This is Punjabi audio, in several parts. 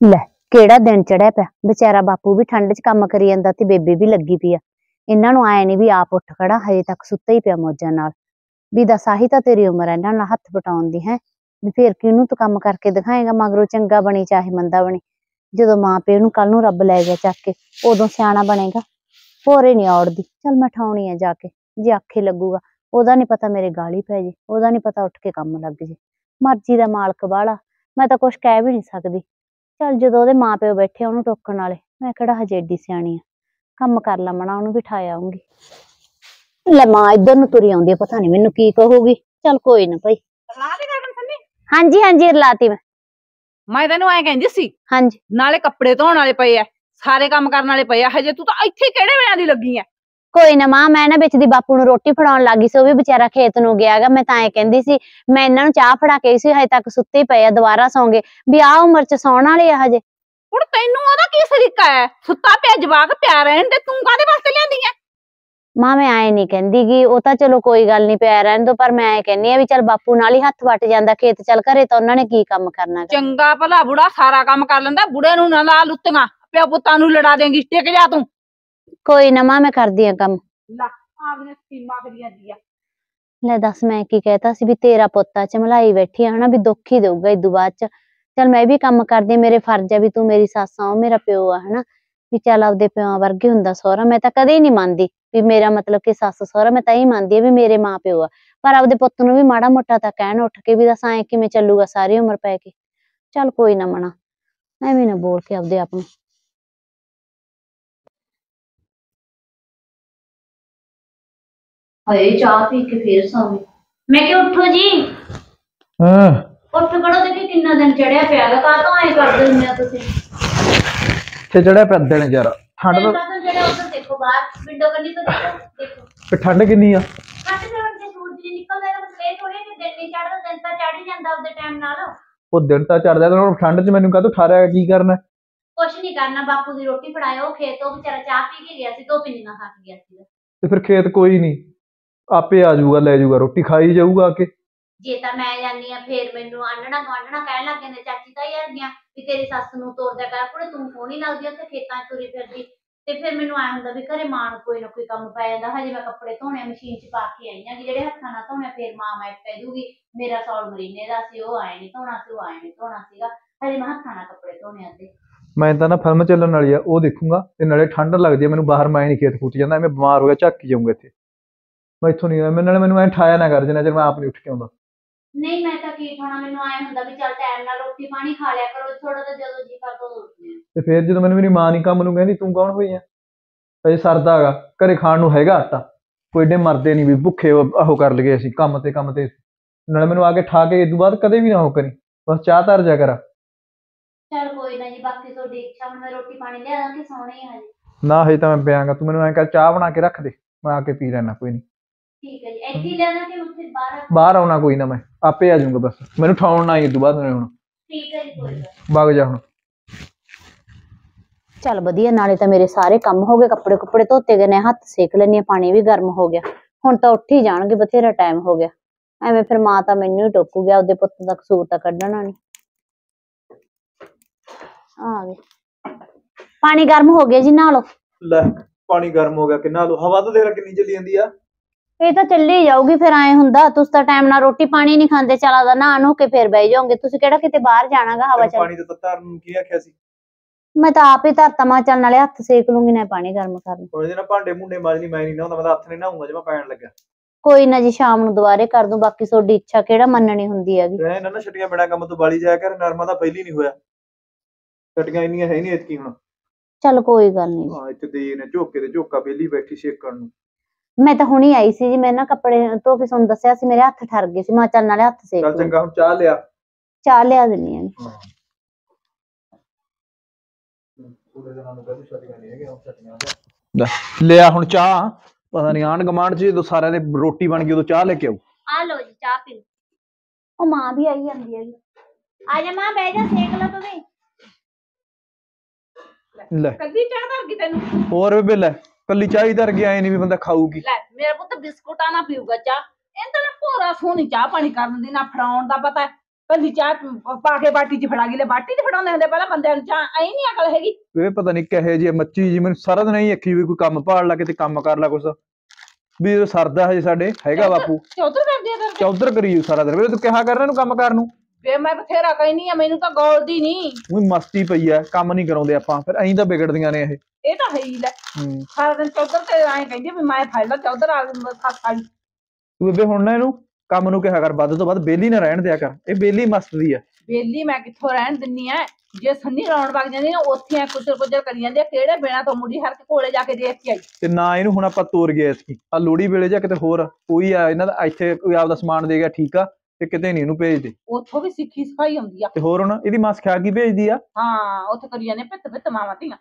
ਲੈ ਕਿਹੜਾ ਦਿਨ ਚੜਿਆ ਪਿਆ। बेचारा बापू भी ठंड च काम करी जांदा ते बेबे भी लगी पई आ। इन्हां नूं आए नहीं भी आप उठ खड़ा हजे तक सुत्ता ही पिया मौजां नाल। भी दस आही तां तेरी उम्र है इन्हां नाल हत्थ पटाउण दी है। भी फिर किहनूं तूं काम करके दिखाएगा मगरों चंगा बनी चाहे मंदा बनी। जदों मां प्यो नूं कल नूं रब लै गया चक के उदों सियाणा बनेगा। भोरे नहीं औड़दी चल मैं ठौणी आ जाके जे आखे लगूगा। ओदा नहीं पता मेरे गाली पै जे ओदा नहीं पता उठ के काम लग जे। मर्जी दा मालक बाहला मैं तां कुछ कह भी नहीं सकदी। चल जदों ओहदे मां प्यो बैठे ओहनूं टोकण वाले मैं किहड़ा हजे एडी सियाणी आ। काम कर ला मना ओहनूं बिठा आऊंगी। ले मां इधर नूं तुरी आउंदी पता नहीं मैनूं की कहूगी। चल कोई ना भाई। हाँ जी रलाती मैं तेनू ऐ कहंदी सी। हाँ जी नाले कपड़े धोण वाले पए आ सारे काम करन वाले पए आ हजे तू तां इत्थे किहड़े वेले दी लगी आ। कोई ना मां मैं ना विच दी बापू नूं रोटी फड़ाउण लग गई सी ओह भी बेचारा खेत नूं गया गा। मैं तां एह कहंदी सी मैं इन्हां नूं चाह फड़ा के आई सी हजे तक सुत्ते ही पए आ दोबारा सौंगे भी आ उमर च सौण वाले आ हजे। हुण तैनूं ओहदा की सरीका है सुत्ता पिया जवाक पिया रहण दे तू काहदे वास्ते लिआंदी है। मां मैं आए नहीं कहंदी गी ओह तां चलो कोई गल नहीं पिया रहण दो पर मैं एह कहनी आ भी चल बापू नाल ही हत्थ वट जांदा खेत चल घरे तां उन्हां ने की काम करना। चंगा भला बुढ़ा सारा काम कर लैंदा बुढ़े नूं ना ला लुत्तियां प्यो पुत्तां नूं लड़ा देंगी टिक जा तू। कोई ना मां मैं करदी आ काम। ला आपने स्कीमां करी जांदी आ। ले दस मैं की कहता सी भी तेरा पुत्ता चमलाई बैठी है ना भी दुख ही देऊगा इदू बाद च। चल मैं भी काम करदी मेरे फर्ज है भी तू मेरी सस आ मेरा प्यो आ है ना भी चल आपदे प्योआं वर्गे हुंदा सहुरा। मैं तां कदे ही नहीं मानदी भी मेरा मतलब कि सस सहुरा मैं तां ही मानदी भी मेरे मां प्यो आ पर आपदे पुत्त नूं भी माड़ा मोटा तां कहण उठ के भी दस ऐ किवें चलूगा सारी उम्र पै के। चल कोई ना मना एवें ना बोल के आपदे आप नूं। हाय चाह पी के फिर सौ गई। मैं कि उठो जी। हां उठ खड़ो देखी कितना दिन चढ़िया पिया गा का तो ऐ करदे हुंदे हो तुसीं। ते चढ़िया पिया दिन यार ठंड तो चढ़िया उधर देखो बाहर विंडो कन्नी तो देखो ते ठंड किन्नी आ। ठंड से वड्डे सूरज नहीं निकलदा है बस ये थोड़ी कि दिन नहीं चढ़दा दिन तो चढ़ ही जांदा आपदे टाइम नाल। ਉਹ ਦਿਨ ਤਾਂ ਚੜਦਾ ਤੇ ਹੁਣ ਠੰਡ 'ਚ ਮੈਨੂੰ ਕਾਹਤੋਂ ਠਾਰਿਆ ਕੀ ਕਰਨਾ। कुछ नहीं करना बापू की रोटी फड़ाओ खेत तो बेचारा चाह पी के गया सी दो पिन्नियां खा के गया सी। ਤੇ ਫਿਰ ਖੇਤ ਕੋਈ ਨਹੀਂ ਆਪੇ ਆ ਜਾਊਗਾ ਲੈ ਜਾਊਗਾ ਰੋਟੀ ਖਾਈ ਜਾਊਗਾ ਆ ਕੇ। ਜੇ ਤਾਂ ਮੈਂ ਜਾਨੀ ਆ ਫੇਰ ਮੈਨੂੰ ਆਂਢਣਾ ਗੁਆਂਢਣਾ ਕਹਿਣ ਲੱਗ ਜਾਂਦੇ ਚਾਚੀ ਤਾਈ ਵਰਗੀਆਂ ਵੀ ਤੇਰੀ ਸੱਸ ਨੂੰ ਤੋਰਦਾ ਕਰ ਕੁੜੇ ਤੂੰ ਸੋਹਣੀ ਲੱਗਦੀ ਉੱਥੇ ਖੇਤਾਂ 'ਚ ਤੁਰੀ ਫਿਰਦੀ। ਤੇ ਫਿਰ ਮੈਨੂੰ ਐਂ ਹੁੰਦਾ ਵੀ ਘਰੇ ਮਾਂ ਨੂੰ ਕੋਈ ਨਾ ਕੋਈ ਕੰਮ ਪੈ ਜਾਂਦਾ ਹਜੇ ਮੈਂ ਕੱਪੜੇ ਧੋਣੇ ਮਸ਼ੀਨ 'ਚ ਪਾ ਕੇ ਆਈ ਆਂ ਜਿਹੜੇ ਹੱਥਾਂ ਨਾਲ ਧੋਣੇ ਫੇਰ ਮਾਂ ਮੈਂ ਕਹਿ ਦੂਗੀ ਮੇਰਾ ਸੌਲ ਮਰੀਨੇ ਦਾ ਸੀ ਉਹ ਆਏ ਨਹੀਂ ਧੋਣਾ ਸੀ ਉਹ ਆਏ ਨਹੀਂ ਧੋਣਾ ਸੀਗਾ ਹਜੇ ਮੈਂ ਹੱਥਾਂ ਨਾਲ ਕੱਪੜੇ ਧੋਣੇ ਅੱਧੇ। ਮੈਂ ਤਾਂ ਨਾ ਫਿਲਮ ਚੱਲਣ ਵਾਲੀ ਆ ਉਹ ਦੇਖੂੰਗਾ ਤੇ ਨਾਲੇ ਠੰਡ ਲੱਗਦੀ ਆ ਮੈਨੂੰ ਬਾਹਰ ਮੈਂ ਨਹੀਂ ਖੇਤ ਖੂਤ ਜਾਂਦਾ ਐਵੇਂ ਬਿਮਾਰ ਹੋ ਗਿਆ ਝੱਕ ਜਾਊਂਗਾ ਇੱਥੇ। ਮੈਂ ਇੱਥੋਂ ਨਹੀਂ ਮੈਂ ਨਾਲੇ ਮੈਨੂੰ ਐਂ ਠਾਇਆ ਨਾ ਕਰ ਜਿੰਨਾ ਚਿਰ ਮੈਂ ਆਪ ਨਹੀਂ ਉੱਠ ਕੇ ਆਉਂਦਾ। नहीं मैं तो की खाना मैनू आए हुंदा भी चल टाइम नाल रोटी पानी खा लिया करो थोड़ा तो जदों जी कर तो उठने ਤੇ ਫਿਰ ਜਦੋਂ ਮੈਨੂੰ ਮੇਰੀ ਮਾਂ ਨਹੀਂ ਕੰਮ ਨੂੰ ਕਹਿੰਦੀ ਤੂੰ ਕੌਣ ਹੋਈ ਆ ਅਜੇ ਸਰਦਾ ਹੈਗਾ ਘਰੇ ਖਾਣ ਨੂੰ ਹੈਗਾ ਆਟਾ ਕੋਈ ਏਡੇ ਮਰਦੇ ਨਹੀਂ ਵੀ ਭੁੱਖੇ ਆਹੋ ਕਰ ਲਈਏ ਅਸੀਂ ਕੰਮ ਤੇ ਨਾਲੇ ਮੈਨੂੰ ਆ ਕੇ ਠਾ ਕੇ ਇਦੋਂ ਬਾਅਦ ਕਦੇ ਵੀ ਨਾ ਹੋ ਕਰੀ ਬਸ ਚਾਹ ਧਰ ਜਾ ਕਰ। चल कोई ना जी बाकी ਤੁਹਾਡੀ ਇੱਛਾ ਹੁਣ ਮੈਂ ਰੋਟੀ ਪਾਣੀ ਲਿਆ ਦਾਂ ਕਿ ਸੌਣਾ ਹੀ ਆ ਜੀ। ਨਾ ਹਜੇ ਤਾਂ ਮੈਂ ਪਿਆਂਗਾ ਤੂੰ ਮੈਨੂੰ ਐਂ ਕਰ ਚਾਹ ਬਣਾ ਕੇ ਰੱਖ ਦੇ ਮੈਂ ਆ ਕੇ ਪੀ ਲੈਣਾ ਕੋਈ ਨਹੀਂ। ਠੀਕ ਹੈ ਜੀ ਇੱਥੇ ਹੀ ਲੈਣਾ ਕਿ ਉੱਥੇ ਬਾਹਰ ਆਉਣਾ ਕੋਈ ਨਾ ਮੈਂ ਆਪੇ ਆ ਜਾਊਂਗਾ ਬਸ ਮੈਨੂੰ ਠਾਉਣ ਨਾ ਆਈ ਇਦੋਂ ਬਾਅਦ ਹੁਣ। ਠੀਕ ਹੈ ਜੀ ਕੋਈ ਗੱਲ ਵਗ ਜਾ ਹੁਣ। ਚੱਲ ਵਧੀਆ ਨਾਲੇ ਤਾਂ ਮੇਰੇ ਸਾਰੇ ਕੰਮ ਹੋ ਗਏ ਕੱਪੜੇ ਕੁੱਪੜੇ ਧੋਤੇ ਗਏ ਨੇ ਹੱਥ ਸੇਕ ਲੈਣੀ ਪਾਣੀ ਵੀ ਗਰਮ ਹੋ ਗਿਆ ਹੁਣ ਤਾਂ ਉੱਠ ਹੀ ਜਾਣਗੇ ਬਥੇਰਾ ਟਾਈਮ ਹੋ ਗਿਆ ਐਵੇਂ ਫਿਰ ਮਾਂ ਤਾਂ ਮੈਨੂੰ ਹੀ ਟੋਕੂ ਗਿਆ ਉਹਦੇ ਪੁੱਤ ਦਾ ਕਸੂਰ ਤਾਂ ਕੱਢਣਾ ਨਹੀਂ। ਆ ਗਏ ਪਾਣੀ ਗਰਮ ਹੋ ਗਿਆ ਜੀ ਨਹਾ ਲਓ। ਲੈ ਪਾਣੀ ਗਰਮ ਹੋ ਗਿਆ ਕਿੰਨਾ ਲੋ ਹਵਾ ਤਾਂ ਦੇਖ ਲੈ ਕਿੰਨੀ ਚੱਲੀ ਜਾਂਦੀ ਆ। ਇਹ ਤਾਂ ਚੱਲੀ ਜਾਊਗੀ ਫਿਰ ਐ ਹੁੰਦਾ ਤੁਸੀਂ ਤਾਂ ਟਾਈਮ ਨਾਲ ਰੋਟੀ ਪਾਣੀ ਨਹੀਂ ਖਾਂਦੇ ਚਲਾ ਦਾ ਨਹਾ ਨੂੰ ਕੇ ਫਿਰ ਬਹਿ ਜਾਓਗੇ ਤੁਸੀਂ ਕਿਹੜਾ ਕਿਤੇ ਬਾਹਰ ਜਾਣਾਗਾ ਹਵਾ ਚੱਲ। ਪਾਣੀ ਤਾਂ ਧਰਨ ਨੂੰ ਕੀ ਆਖਿਆ ਸੀ ਮੈਂ ਤਾਂ ਆਪ ਹੀ ਧਰਤਾ ਮਾ ਚੱਲ ਨਾਲੇ ਹੱਥ ਸੇਕ ਲੂੰਗੀ ਨਾ ਪਾਣੀ ਗਰਮ ਕਰਨ। ਹੁਣ ਇਹਦੇ ਨਾਲ ਭਾਂਡੇ ਭੁੰਡੇ ਮਾਜਨੀ ਮੈਂ ਨਹੀਂ ਨਹਾਉਂਦਾ ਮੈਂ ਤਾਂ ਹੱਥ ਨਹੀਂ ਨਹਾਉਂਗਾ ਜੇ ਮੈਂ ਪੈਣ ਲੱਗਾ। ਕੋਈ ਨਾ ਜੀ ਸ਼ਾਮ ਨੂੰ ਦੁਬਾਰੇ ਕਰ ਦੂੰ ਬਾਕੀ ਤੁਹਾਡੀ ਇੱਛਾ ਕਿਹੜਾ ਮੰਨਣੀ ਹੁੰਦੀ ਹੈਗੀ। ਰਹਿ ਨਾ ਛੱਟੀਆਂ ਬਿਨਾ ਕੰਮ ਤੋਂ ਬਾਲੀ ਜਾਇਆ ਕਰ ਨਰਮਾ ਤਾਂ ਪਹਿਲੀ ਨਹੀਂ ਹੋਇਆ ਛੱਟੀਆਂ ਇੰਨੀਆਂ ਹੈ ਨਹੀਂ ਇਤਕੀ ਹੁਣ। ਚੱਲ ਕੋਈ ਗੱਲ ਨਹੀਂ। ਹਾਂ ਇੱਥੇ ਦੇ ਨੇ ਝੋਕੇ ਤੇ ਝੋਕਾ ਬੇਲੀ ਬੈਠੀ ਸੇਕਣ ਨੂੰ। ਮੈਂ ਤਾਂ ਹੁਣੀ ਆਈ ਸੀ ਜੀ ਮੈਂ ਨਾ ਕੱਪੜੇ ਧੋ ਕੇ ਤੁਹਾਨੂੰ ਦੱਸਿਆ ਸੀ ਮੇਰੇ ਹੱਥ ਠਰ ਗਏ ਸੀ ਮੈਂ ਚੱਲ ਨਾਲੇ ਹੱਥ ਸੇਕ ਚੱਲ ਚੰਗਾ ਹੁਣ ਚਾਹ ਲਿਆ। ਚਾਹ ਲਿਆ ਦਿੰਨੀ ਆ। ਲਿਆ ਹੁਣ ਚਾਹ ਪਤਾ ਨਹੀਂ ਆਂਢ ਗੁਆਂਢ ਚ ਜਦੋਂ ਸਾਰਿਆਂ ਦੇ ਰੋਟੀ ਬਣ ਗਈ ਉਦੋਂ ਚਾਹ ਲੈ ਕੇ ਆਊ। ਆ ਲਓ ਜੀ ਚਾਹ ਪੀ ਲਓ। ਉਹ ਮਾਂ ਵੀ ਆਈ ਜਾਂਦੀ ਹੈਗੀ ਆ ਜਾ ਮਾਂ ਬਹਿ ਜਾ ਸੇਕ ਲਾ ਤੁਸੀਂ। ਲੈ ਕੱਲੀ ਚਾਹ ਧਰ ਗਈ ਤੈਨੂੰ ਹੋਰ ਬੇਬੇ ਲੈ ਕੱਲੀ ਚਾਹ ਹੀ ਧਰ ਕੇ ਆਏ ਨਹੀਂ ਵੀ ਬੰਦਾ ਖਾਊਗੀ। ਲੈ ਮੇਰਾ ਪੁੱਤ ਬਿਸਕੁਟਾਂ ਨਾ ਪੀਊਗਾ ਚਾਹ ਇਹ ਤਾਂ ਨਾ ਭੋਰਾ ਸੋਹਣੀ ਚਾਹ ਪਾਣੀ ਕਰਨ ਦੀ ਨਾ ਫੜਾਉਣ ਦਾ ਪਤਾ ਕੱਲੀ ਚਾਹ ਪਾ ਕੇ ਬਾਟੀ 'ਚ ਫੜਾ ਗਈ ਲੈ ਬਾਟੀ 'ਚ ਫੜਾਉਂਦੇ ਹੁੰਦੇ ਪਹਿਲਾਂ ਬੰਦਿਆਂ ਨੂੰ ਚਾਹ ਐ ਨਹੀਂ ਅਕਲ ਹੈਗੀ। ਇਹ ਪਤਾ ਨਹੀਂ ਕਹੇ ਜੀ ਮੱਚੀ ਜੀ ਮੈਨੂੰ ਸਾਰਾ ਦਿਨ ਹੀ ਅੱਖੀ ਵੀ ਕੋਈ ਕੰਮ ਭਾਲ ਲਾ ਕਿਤੇ ਕੰਮ ਕਰ ਲਾ ਕੁਛ ਵੀ ਇਹ ਸਰਦਾ ਹਜੇ ਸਾਡੇ ਹੈਗਾ ਬਾਪੂ ਚੌਧਰ ਕਰਦੀ ਆ ਤੇਰੇ ਚੌਧਰ ਕਰੀ ਸਾਰਾ ਦਿਨ ਵੇ ਤੂੰ ਕਿਹਾ ਕਰ ਇਹਨੂੰ ਕੰਮ ਕਰਨ ਨੂੰ ਵੇ ਮੈਂ ਬਥੇਰਾ ਕਹਿਨੀ ਆ ਮੈਨੂੰ ਤਾਂ ਗੋਲਦੀ ਨਹੀਂ ਉਹੀ ਮਸਤੀ ਪਈ ਆ ਕੰਮ ਨਹੀਂ ਕਰਾਉਂਦੇ ਆਪਾਂ ਫਿਰ ਐਂ ਤਾਂ ਵਿਗੜਦੀਆਂ ਨੇ ਇਹ ਤਾਂ ਹੈ ਹੀ ਲੈ ਸਾਰਾ ਦਿਨ ਚੌਧਰ ਤੇ ਐਂ ਕਹਿੰਦੀ ਵੀ ਮੈਂ ਫੜ ਲਾ ਚੌਧਰ ਆ ਸੱਸ ਵਾਲੀ ਤੂੰ ਬੇਬੇ ਹੁਣ ਨਾ ਇਹਨੂੰ ਕੰਮ ਨੂੰ ਕਿਹਾ ਕਰ ਵੱਧ ਤੋਂ ਵੱਧ ਬੇਲੀ ਨਾ ਰਹਿਣ ਦਿਆ ਕਰ ਇਹ ਬੇਲੀ ਮਸਤਦੀ ਆ ਬੇਲੀ ਮੈਂ ਕਿੱਥੋਂ ਰਹਿਣ ਦਿੰਨੀ ਆ ਜੇ ਸੰਨੀ ਰੌਣ ਵਗ ਜਾਂਦੀ ਨਾ ਉੱਥੇ ਆ ਕੁਚਰ ਕਰੀ ਜਾਂਦੀ ਆ ਕਿਹੜੇ ਬਿਨਾ ਤੋਂ ਮੁੰਡੀ ਹਰ ਕੋਲੇ ਜਾ ਕੇ ਦੇਖ ਕੇ ਆਈ ਤੇ ਨਾ ਇਹਨੂੰ ਹੁਣ ਆਪਾਂ ਤੋਰ ਗਏ ਇਸਕੀ ਆ ਲੋੜੀ ਵੇਲੇ ਜਾਂ ਕਿਤੇ ਹੋਰ ਕੋਈ ਆ ਇਹਨਾਂ ਦਾ ਇੱਥੇ ਕੋਈ ਆਪਦਾ ਸਮਾਨ ਦੇ ਗਿਆ ਠੀਕ ਆ ਤੇ ਕਿਤੇ ਨਹੀਂ ਇਹਨੂੰ ਭੇਜਦੇ ਉੱਥੋਂ ਵੀ ਸਿੱਖੀ ਸਿਖਾਈ ਆਉਂਦੀ ਆ ਤੇ ਹੋਰ ਹੁਣ ਇਹਦੀ ਮਾਸ ਖਾ ਕੀ ਭੇਜਦੀ ਆ ਹਾਂ ਉੱਥੇ ਕਰੀ ਜਾਂਦੇ ਪਿੱਤ ਮਾਵਾਂ ਧੀਆਂ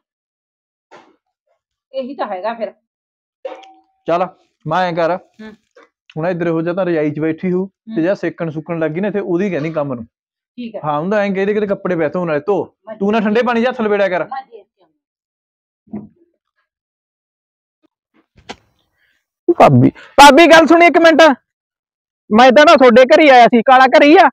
ਇਹੀ ਤਾਂ ਹੈਗਾ ਫਿਰ ਚੱਲ ਮੈਂ ਐਂ ਕਰ ਹੁਣ ਇੱਧਰ ਹੋ ਜਾ ਤਾਂ ਰਜਾਈ 'ਚ ਬੈਠੀ ਹੂ ਤੇ ਜਾਂ ਸੇਕਣ ਸੁੱਕਣ ਲੱਗੀ ਨਾ ਇੱਥੇ ਉਹਦੀ ਕਹਿੰਦੀ ਕੰਮ ਨੂੰ ਠੀਕ ਹੈ ਹਾਂ ਹੁੰਦਾ ਐਂ ਕਹਿੰਦੇ ਕਿਤੇ ਕੱਪੜੇ ਪੈ ਧੋਣ ਵਾਲੇ ਧੋ ਤੂੰ ਨਾ ਠੰਡੇ ਪਾਣੀ 'ਚ ਹੱਥ ਲਬੇੜਿਆ ਕਰ ਭਾਬੀ ਭਾਬੀ ਗੱਲ ਸੁਣੀ ਇੱਕ ਮਿੰਟ ਮੈਂ ਤਾਂ ਨਾ ਤੁਹਾਡੇ ਘਰ ਹੀ ਆਇਆ ਸੀ ਕਾਲਾ ਘਰ ਹੀ ਆ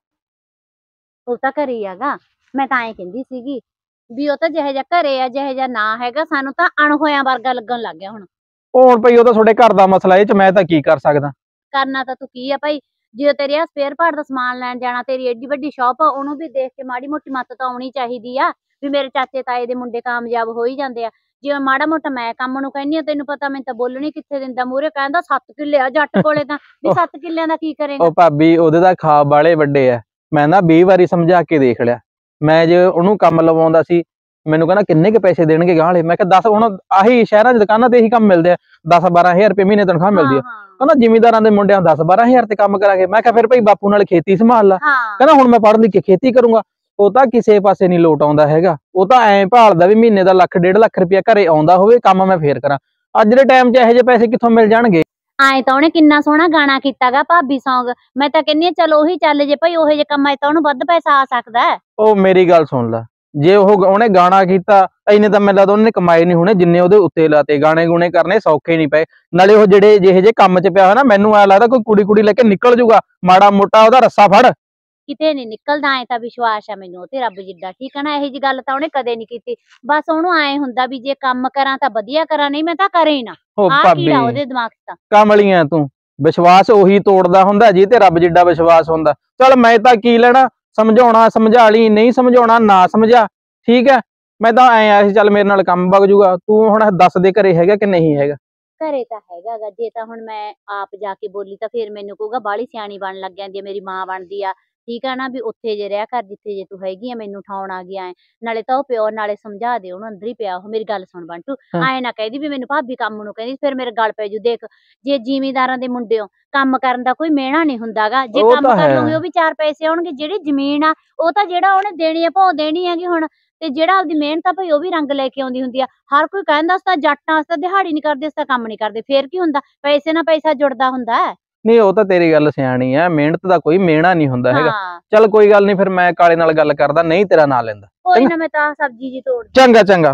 ਉਹ ਤਾਂ ਘਰੇ ਹੀ ਹੈਗਾ ਮੈਂ ਤਾਂ ਐਂ ਕਹਿੰਦੀ ਸੀਗੀ ਵੀ ਉਹ ਤਾਂ ਜਿਹੇ ਜਿਹਾ ਘਰੇ ਆ ਜਿਹੇ ਜਿਹਾ ਨਾ ਹੈਗਾ ਸਾਨੂੰ ਤਾਂ ਅਣਹੋਇਆਂ ਵਰਗਾ ਲੱਗਣ ਲੱਗ ਗਿਆ ਹੁਣ ਉਹ ਹੁਣ ਭਈ ਉਹ ਤਾਂ ਤੁਹਾਡੇ ਘਰ ਦਾ ਮਸਲਾ ਇਹ ਚ ਮੈਂ ਤਾਂ ਕੀ ਕਰ ਸਕਦਾ ਕਰਨਾ ਤਾਂ ਤੂੰ ਕੀ ਆ ਭਾਈ ਜੇ ਤੇਰੇ ਆ ਸਪੇਅਰ ਪਾਰਟ ਦਾ ਸਮਾਨ ਲੈਣ ਜਾਣਾ ਤੇਰੀ ਏਡੀ ਵੱਡੀ ਸ਼ਾਪ ਆ ਉਹਨੂੰ ਵੀ ਦੇਖ ਕੇ ਮਾੜੀ ਮੋਟੀ ਮੱਤ ਤਾਂ ਆਉਣੀ ਚਾਹੀਦੀ ਆ ਵੀ ਮੇਰੇ ਚਾਚੇ ਤਾਏ ਦੇ ਮੁੰਡੇ ਕਾਮਯਾਬ ਹੋ ਹੀ ਜਾਂਦੇ ਆ ਜਿਵੇਂ ਮਾੜਾ ਮੋਟਾ ਮੈਂ ਕੰਮ ਨੂੰ ਕਹਿੰਦੀ ਆ ਤੈਨੂੰ ਪਤਾ ਮੈਨੂੰ ਤਾਂ ਬੋਲਣੀ ਕਿੱਥੇ ਦਿੰਦਾ ਮੂਹਰੇ ਕਹਿੰਦਾ 7 ਕਿੱਲੇ ਆ ਜੱਟ ਕੋਲੇ ਤਾਂ ਵੀ 7 ਕਿੱਲਿਆਂ ਦਾ ਕੀ ਕਰੇਗਾ ਉਹ ਭਾਬੀ ਉਹਦੇ ਤਾਂ ਖਾਬ ਵਾਲੇ ਵੱਡੇ ਆ ਮੈਂ ਨਾ 20 ਵਾਰੀ ਸਮਝਾ ਕੇ ਦੇਖ ਲਿਆ ਮੈਂ ਜੇ ਉਹਨੂੰ ਕੰਮ ਲਵਾਉਂਦਾ ਸੀ ਮੈਨੂੰ ਕਹਿੰਦਾ ਕਿੰਨੇ ਕੇ ਪੈਸੇ ਦੇਣਗੇ ਗਾਂ ਵਾਲੇ ਮੈਂ ਕਿਹਾ 10 ਹੁਣ ਆਹੀ ਸ਼ਹਿਰਾਂ 'ਚ ਦੁਕਾਨਾਂ ਤੇ ਇਹੀ ਕੰਮ ਮਿਲਦੇ ਆ 10-12 ਹਜ਼ਾਰ ਰੁਪਏ ਮਹੀਨੇ ਤਨਖਾਹ ਮਿਲਦੀ ਆ ਕਹਿੰਦਾ ਜ਼ਿਮੀਂਦਾਰਾਂ ਦੇ ਮੁੰਡਿਆਂ 10-12 ਹਜ਼ਾਰ ਤੇ ਕੰਮ ਕਰਾਂਗੇ ਮੈਂ ਕਿਹਾ ਫਿਰ ਭਾਈ ਬਾਪੂ ਨਾਲ ਖੇਤੀ ਸੰਭਾਲ ਲਾ ਕਹਿੰਦਾ ਹੁਣ ਮੈਂ ਪੜ੍ਹ ਲਿਖ ਕੇ ਖੇਤੀ ਕਰੂੰਗਾ ਉਹ ਤਾਂ ਕਿਸੇ ਪਾਸੇ ਨਹੀਂ ਲੋਟ ਆਉਂਦਾ ਹੈਗਾ ਉਹ ਤਾਂ ਐਂ ਭਾਲਦਾ ਵੀ ਮਹੀਨੇ ਦਾ 1.5 ਲੱਖ ਰੁਪਇਆ ਘਰੇ ਆਉਂਦਾ ਹੋਵੇ ਕੰਮ ਮੈਂ ਫੇਰ ਕਰਾਂ ਅੱਜ ਦੇ ਟਾਈਮ 'ਚ ਇਹੋ ਜਿਹੇ ਪੈਸੇ ਕਿੱਥੋਂ ਮਿਲ ਜਾਣਗੇ ਆਏ ਤਾਂ ਉਹਨੇ ਕਿੰਨਾ ਸੋਹਣਾ ਗਾਣਾ ਕੀਤਾਗਾ ਭਾਬੀ ਸੌਂਗ ਮੈਂ ਤਾਂ ਕਹਿੰਨੀ ਆ ਚਲ ਉਹੀ ਚੱਲ ਜੇ ਭਾਈ ਉਹੇ ਜੇ ਕੰਮਾਂ 'ਚ ਤਾਂ ਉਹਨੂੰ ਵੱਧ ਪੈਸਾ ਆ ਸਕਦਾ ਉਹ ਮੇਰੀ ਗੱਲ ਸੁਣ ਲੈ ਜੇ ਉਹਨੇ ਗਾਣਾ ਕੀਤਾ ਇੰਨੇ ਤਾਂ ਮੈਨੂੰ ਲੱਗਦਾ ਉਹਨੇ ਕਮਾਏ ਨਹੀਂ ਹੋਣੇ ਜਿੰਨੇ ਉਹਦੇ ਉੱਤੇ ਲਾਤੇ ਗਾਣੇ ਗੂਣੇ ਕਰਨੇ ਸੌਖੇ ਨਹੀਂ ਪਏ ਨਾਲੇ ਉਹ ਜਿਹੜੇ ਜਿਹੇ ਜੇ ਕੰਮ 'ਚ ਪਿਆ ਹੋਇਆ ਨਾ ਮੈਨੂੰ ਐ ਲੱਗਦਾ ਕੋਈ ਕੁੜੀ ਲੈ ਕੇ ਨਿਕਲ ਜੂਗਾ ਮਾੜਾ ਮੋਟਾ ਉਹਦਾ ਰੱਸਾ ਫੜ ਕਿਤੇ ਨਹੀਂ ਨਿਕਲਦਾ ਐ ਤਾਂ ਵਿਸ਼ਵਾਸ ਆ ਮੈਨੂੰ ਤੇ ਰੱਬ ਜਿੱਡਾ ਠੀਕ ਹੈ ਨਾ ਇਹੋ ਜੀ ਗੱਲ ਤਾਂ ਉਹਨੇ ਕਦੇ ਨਹੀਂ ਕੀਤੀ ਬਸ ਉਹਨੂੰ ਐ ਹੁੰਦਾ ਵੀ ਜੇ ਕੰਮ ਕਰਾਂ ਤਾਂ ਵਧੀਆ ਕਰਾਂ ਨਹੀਂ ਮੈਂ ਤਾਂ ਕਰੇ ਹੀ ਨਾ ਆ ਕੀੜਾ ਉਹਦੇ ਦਿਮਾਗ 'ਚ ਤਾਂ ਕਮਲੀਆਂ ਤੂੰ ਵਿਸ਼ਵਾਸ ਉਹੀ ਤੋੜਦਾ ਹੁੰਦਾ ਜੀ ਤੇ ਰੱਬ ਜਿੱਡਾ ਵਿਸ਼ਵਾਸ ਹੁੰਦਾ ਚੱਲ ਮੈਂ ਤਾਂ ਕੀ ਲੈਣਾ ਸਮਝਾਉਣਾ ਸਮਝਾ ਲਈ ਨਹੀਂ ਸਮਝਾਉਣਾ ਨਾ ਸਮਝਾ ਠੀਕ ਹੈ ਮੈਂ ਤਾਂ ਐ ਆਇਆ ਸੀ ਚੱਲ ਮੇਰੇ ਨਾਲ ਕੰਮ ਵਗ ਜੂਗਾ ਤੂੰ ਹੁਣ ਦੱਸ ਦੇ ਘਰੇ ਹੈਗਾ ਕਿ ਨਹੀਂ ਹੈਗਾ ਘਰੇ ਤਾਂ ਹੈਗਾ ਜੇ ਤਾਂ ਹੁਣ ਮੈਂ ਆਪ ਜਾ ਕੇ ਬੋਲੀ ਤਾਂ ਫਿਰ ਮੈਨੂੰ ਕਹੂਗਾ ਬਾਹਲੀ ਸਿਆਣੀ ਬਣ ਲੱਗ ਜਾਂਦੀ ਆ ਮੇਰੀ ਮਾਂ ਬਣਦੀ ਆ ਠੀਕ ਆ ਨਾ ਵੀ ਉੱਥੇ ਜੇ ਰਿਹਾ ਕਰ ਜਿੱਥੇ ਜੇ ਤੂੰ ਹੈਗੀ ਆ ਮੈਨੂੰ ਉਠਾਉਣ ਆ ਗਿਆ ਨਾਲੇ ਤਾਂ ਉਹ ਪਿਓ ਨਾਲੇ ਸਮਝਾ ਦੇ ਉਹਨੂੰ ਅੰਦਰ ਹੀ ਪਿਆ ਉਹ ਮੇਰੀ ਗੱਲ ਸੁਣ ਬੰਟੂ ਐ ਨਾ ਕਹਿੰਦੀ ਵੀ ਮੈਨੂੰ ਭਾਬੀ ਕੰਮ ਨੂੰ ਕਹਿੰਦੀ ਫਿਰ ਮੇਰੇ ਗੱਲ ਪੈ ਜੂ ਦੇਖ ਜੇ ਜ਼ਿਮੀਂਦਾਰਾਂ ਦੇ ਮੁੰਡਿਓ ਕੰਮ ਕਰਨ ਦਾ ਕੋਈ ਮਿਹਣਾ ਨਹੀਂ ਹੁੰਦਾਗਾ ਜੇ ਕੰਮ ਕਰ ਲੂਗੇ ਉਹ ਵੀ 4 ਪੈਸੇ ਆਉਣਗੇ ਜਿਹੜੀ ਜ਼ਮੀਨ ਆ ਉਹ ਤਾਂ ਜਿਹੜਾ ਉਹਨੇ ਦੇਣੀ ਆ ਭਾਵੇਂ ਦੇਣੀ ਹੈਗੀ ਹੁਣ ਤੇ ਜਿਹੜਾ ਆਪਦੀ ਮਿਹਨਤ ਆ ਭਾਈ ਉਹ ਵੀ ਰੰਗ ਲੈ ਕੇ ਆਉਂਦੀ ਹੁੰਦੀ ਆ ਹਰ ਕੋਈ ਕਹਿੰਦਾ ਅਸਾਂ ਜੱਟਾਂ ਅਸਾਂ ਦਿਹਾੜੀ ਨਹੀਂ ਕਰਦੇ ਅਸਾਂ ਕੰਮ ਨਹੀਂ ਕਰਦੇ ਫੇਰ ਕੀ ਹੁੰਦਾ ਪੈਸੇ ਨਾਲ ਪੈਸਾ ਜੁੜਦਾ ਹੁੰਦਾ ਨਹੀਂ ਉਹ ਤਾਂ ਤੇਰੀ ਗੱਲ ਸਿਆਣੀ ਆ ਮਿਹਨਤ ਦਾ ਕੋਈ ਮਿਹਣਾ ਨਹੀਂ ਹੁੰਦਾ ਹੈਗਾ ਚੱਲ ਕੋਈ ਗੱਲ ਨਹੀਂ ਫਿਰ ਮੈਂ ਕਾਲੇ ਨਾਲ ਗੱਲ ਕਰਦਾ ਨਹੀਂ ਤੇਰਾ ਨਾਂ ਲੈਂਦਾ ਕੋਈ ਨਾ ਮੈਂ ਤਾਂ ਸਬਜ਼ੀ ਜੀ ਤੋੜ ਚੰਗਾ ਚੰਗਾ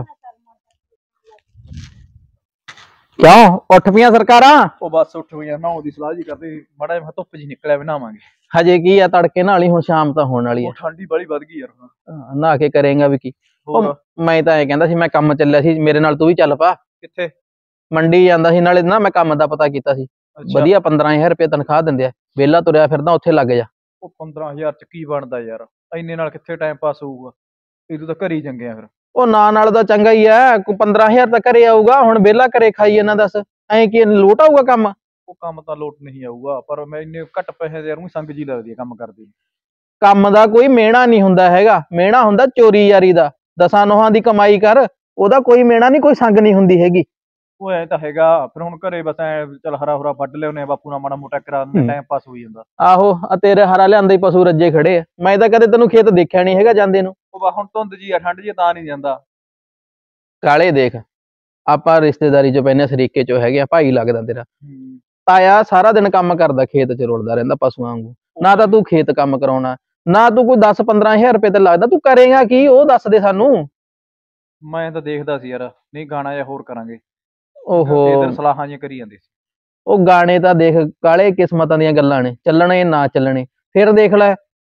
ਕਿਉਂ ਉੱਠ ਪਈਆਂ ਸਰਕਾਰਾਂ ਉਹ ਬਸ ਉੱਠ ਗਈਆਂ ਨਾ ਉਹਦੀ ਸਲਾਹ ਜੀ ਕਰਦੇ ਮਾੜਾ ਜਿਹਾ ਧੁੱਪ ਜੀ ਨਿਕਲਿਆ ਬਣਾਵਾਂਗੇ ਹਜੇ ਕੀ ਆ ਤੜਕੇ ਨਾਲ ਹੀ ਹੁਣ ਸ਼ਾਮ ਤਾਂ ਹੋਣ ਵਾਲੀ ਆ ਠੰਡੀ ਬੜੀ ਵੱਧ ਗਈ ਯਾਰ ਹੁਣ ਨਹਾ ਕੇ ਕਰੇਗਾ ਵੀ ਕੀ ਮੈਂ ਤਾਂ ਇਹ ਕਹਿੰਦਾ ਸੀ ਮੈਂ ਕੰਮ ਚੱਲਿਆ ਸੀ ਮੇਰੇ ਨਾਲ ਤੂੰ ਵੀ ਚੱਲ ਪਾ ਕਿੱਥੇ ਮੰਡੀ ਜਾਂਦਾ ਸੀ ਨਾਲੇ ਨਾ ਮੈਂ ਕੰਮ ਦਾ ਪਤਾ ਕੀਤਾ ਸੀ ਵਧੀਆ 15000 ਰੁਪਏ ਤਨਖਾਹ ਦਿੰਦੇ ਆ ਵਿਹਲਾ ਤੁਰਿਆ ਫਿਰਦਾ ਉੱਥੇ ਲੱਗ ਜਾ ਉਹ 15000 ਚ ਕੀ ਬਣਦਾ ਯਾਰ ਇੰਨੇ ਨਾਲ ਕਿੱਥੇ ਟਾਈਮ ਪਾਸ ਹੋਊਗਾ ਇਹਦੋਂ ਤਾਂ ਘਰ ਹੀ ਚੰਗੇ ਆ ਫਿਰ ਉਹ ਨਾਲ ਦਾ ਚੰਗਾ ਹੀ ਆ ਕੋਈ 15000 ਤਾਂ ਘਰੇ ਆਊਗਾ ਹੁਣ ਵਿਹਲਾ ਘਰੇ ਖਾਈ ਇਹਨਾਂ ਦੱਸ ਐਂ ਕੀ ਲੋਟ ਆਊਗਾ ਕੰਮ ਉਹ ਕੰਮ ਤਾਂ ਲੋਟ ਨਹੀਂ ਆਊਗਾ ਪਰ ਮੈਂ ਇੰਨੇ ਘੱਟ ਪੈਸੇ ਦੇ ਯਾਰ ਨੂੰ ਸੰਗ ਜੀ ਲੱਗਦੀ ਹੈ ਕੰਮ ਕਰਦੀ ਕੰਮ ਦਾ ਕੋਈ ਮਿਹਣਾ ਨਹੀਂ ਹੁੰਦਾ ਹੈਗਾ ਮਿਹਣਾ ਹੁੰਦਾ ਚੋਰੀ ਯਾਰੀ ਦਾ 10 ਨੋਹਾਂ ਦੀ ਕਮਾਈ ਕਰ ਉਹਦਾ ਕੋਈ ਮਿਹਣਾ ਨਹੀਂ ਕੋਈ ਸੰਗ ਨਹੀਂ ਹੁੰਦੀ ਹੈਗੀ ਉਹ ਐ ਤਾਂ ਹੈਗਾ ਫਿਰ ਹੁਣ ਘਰੇ ਬਸ ਐ ਚੱਲ ਹਰਾ ਹੁਰਾ ਵੱਢ ਲਿਆਉਨੇ ਬਾਪੂ ਨਾਲ ਮਾੜਾ ਮੋਟਾ ਕਰਾ ਦਿੰਦੇ ਟਾਈਮ ਪਾਸ ਹੋਈ ਜਾਂਦਾ ਆਹੋ ਤੇਰੇ ਹਰਾ ਲਿਆਂਦੇ ਹੀ ਪਸ਼ੂ ਰੱਜੇ ਖੜੇ ਆ ਮੈਂ ਤਾਂ ਕਦੇ ਤੈਨੂੰ ਖੇਤ ਦੇਖਿਆ ਨਹੀਂ ਹੈਗਾ ਜਾਂਦੇ ਨੂੰ ਉਹ ਹੁਣ ਧੁੰਦ ਜੀ ਆ ਠੰਡ ਜੀ ਤਾਂ ਨਹੀਂ ਜਾਂਦਾ ਕਾਲੇ ਦੇਖ ਆਪਾਂ ਰਿਸ਼ਤੇਦਾਰੀ ਚ ਪੈਨੇ ਸਰੀਕੇ ਚੋਂ ਹੈਗੇ ਆ ਭਾਈ ਲੱਗਦਾ ਤੇਰਾ ਤਾਇਆ ਸਾਰਾ ਦਿਨ ਕੰਮ ਕਰਦਾ ਖੇਤ ਚ ਰੁਲਦਾ ਰਹਿੰਦਾ ਪਸ਼ੂਆਂ ਵਾਂਗੂ ਨਾ ਤਾਂ ਤੂੰ ਖੇਤ ਕੰਮ ਕਰਾਉਣਾ ਨਾ ਤੂੰ ਕੋਈ 10-15000 ਰੁਪਏ ਤੇ ਲੱਗਦਾ ਤੂੰ ਕਰੇਗਾ ਕੀ ਉਹ ਦੱਸ ਦੇ ਸਾਨੂੰ ਮੈਂ ਤਾਂ ਦੇਖਦਾ ਸੀ ਯਾਰ ਨਹੀਂ ਗਾਣਾ ਜਾਂ ਹੋਰ ਕਰਾਂਗੇ ਓਹੋ ਇਧਰ ਸਲਾਹਾਂ ਜਿਹੀਆਂ ਕਰੀ ਜਾਂਦੇ ਸੀ ਉਹ ਗਾਣੇ ਤਾਂ ਦੇਖ ਕਾਲੇ ਕਿਸਮਤਾਂ ਦੀਆਂ ਗੱਲਾਂ ਨੇ ਚੱਲਣੇ ਨਾ ਚੱਲਣੇ ਫਿਰ ਦੇਖ ਲੈ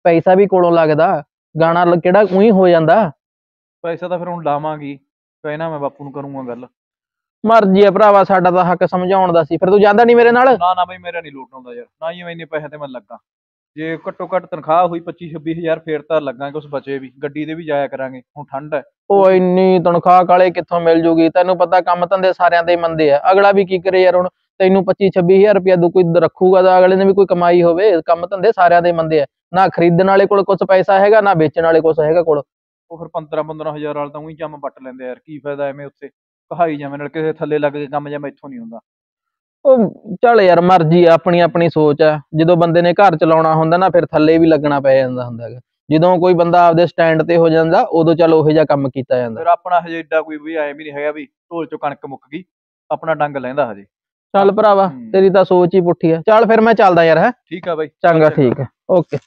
ਪੈਸਾ ਵੀ ਕੋਲੋਂ ਲੱਗਦਾ, ਗਾਣਾ ਕਿਹੜਾ ਉਹੀ ਹੋ ਜਾਂਦਾ। ਪੈਸਾ ਤਾਂ ਫਿਰ ਹੁਣ ਲਾਵਾਂਗੀ, ਕਹਿਣਾ ਮੈਂ ਬਾਪੂ ਨੂੰ ਕਰੂੰਗਾ ਗੱਲ। ਮਰਜੀ ਆ ਭਰਾਵਾ, ਸਾਡਾ ਤਾਂ ਹੱਕ ਸਮਝਾਉਣ ਦਾ ਸੀ, ਫਿਰ ਤੂੰ ਜਾਂਦਾ ਨਹੀਂ ਮੇਰੇ ਨਾਲ। ਨਾ ਨਾ ਬਈ ਮੇਰਾ ਨਹੀਂ ਲੋਟ ਆਉਂਦਾ ਯਾਰ, ਨਾ ਹੀ ਮੈਂ ਇੰਨੇ ਪੈਸੇ ਤੇ ਮੈਂ ਲੱਗਾ। ਜੇ ਘੱਟੋ ਘੱਟ ਤਨਖਾਹ ਹੋਈ 25-26 ਹਜ਼ਾਰ ਫੇਰ ਤਾਂ ਲੱਗਾਂਗੇ, ਕੁਛ ਬਚੇ ਵੀ, ਗੱਡੀ ਦੇ ਵੀ ਜਾਇਆ ਕਰਾਂਗੇ, ਹੁਣ ਠੰਡ ਹੈ। ਉਹ ਇੰਨੀ ਤਨਖਾਹ ਕਾਲੇ ਕਿੱਥੋਂ ਮਿਲ ਜੂਗੀ, ਤੈਨੂੰ ਪਤਾ ਕੰਮ ਧੰਦੇ ਸਾਰਿਆਂ ਦੇ ਮੰਦੇ ਆ, ਅਗਲਾ ਵੀ ਕੀ ਕਰੇ ਯਾਰ। ਹੁਣ ਤੈਨੂੰ 25-26 ਹਜ਼ਾਰ ਰੁਪਇਆ ਕੋਈ ਰੱਖੂਗਾ ਤਾਂ ਅਗਲੇ ਨੇ ਵੀ ਕੋਈ ਕਮਾਈ ਹੋਵੇ। ਕੰਮ ਧੰਦੇ ਸਾਰਿਆਂ ਦੇ ਮੰਦੇ ਆ, ਨਾ ਖਰੀਦਣ ਵਾਲੇ ਕੋਲ ਕੁਛ ਪੈਸਾ ਹੈਗਾ, ਨਾ ਵੇਚਣ ਵਾਲੇ ਕੁਛ ਹੈਗਾ ਕੋਲ। ਉਹ ਫਿਰ 15-15 ਹਜ਼ਾਰ ਵਾਲਾ ਤਾਂ ਉਹੀ ਜੰਮ ਪੱਟ ਲੈਂਦੇ ਯਾਰ, ਕੀ ਫਾਇਦਾ ਐਵੇਂ ਉੱਥੇ ਕਹਾਈ ਜਾਵੇਂ, ਨਾਲ ਕਿਸੇ ਥੱਲੇ ਲੱਗ ਕੇ ਕੰਮ ਜਾਂ ਇੱਥੋਂ ਨਹੀਂ ਹੁੰਦਾ। ਉਹ ਚੱਲ ਯਾਰ ਮਰਜੀ ਆ, ਆਪਣੀ ਆਪਣੀ ਸੋਚ ਆ। ਜਦੋਂ ਬੰਦੇ ਨੇ ਘਰ ਚਲਾਉਣਾ ਹੁੰਦਾ ਨਾ, ਫਿਰ ਥੱਲੇ ਵੀ ਲੱਗਣਾ ਪੈ ਜਾਂਦਾ ਹੁੰਦਾ ਹੈਗਾ। ਜਦੋਂ ਕੋਈ ਬੰਦਾ ਆਪਦੇ ਸਟੈਂਡ ਤੇ ਹੋ ਜਾਂਦਾ, ਉਦੋਂ ਚੱਲ ਉਹੋ ਜਿਹਾ ਕੰਮ ਕੀਤਾ ਜਾਂਦਾ। ਫਿਰ ਆਪਣਾ ਹਜੇ ਏਡਾ ਕੋਈ ਵੀ ਐ ਵੀ ਨਹੀਂ ਹੈਗਾ ਵੀ ਢੋਲ ਚੋਂ ਕਣਕ ਮੁੱਕ ਗਈ, ਆਪਣਾ ਡੰਗ ਲੈਂਦਾ ਹਜੇ। ਚੱਲ ਭਰਾਵਾ, ਤੇਰੀ ਤਾਂ ਸੋਚ ਹੀ ਪੁੱਠੀ ਆ। ਚੱਲ ਫਿਰ ਮੈਂ ਚੱਲਦਾ ਯਾਰ। ਹੈ ਠੀਕ ਆ ਬਾਈ, ਚੰਗਾ, ਠੀਕ ਹੈ, ਓਕੇ।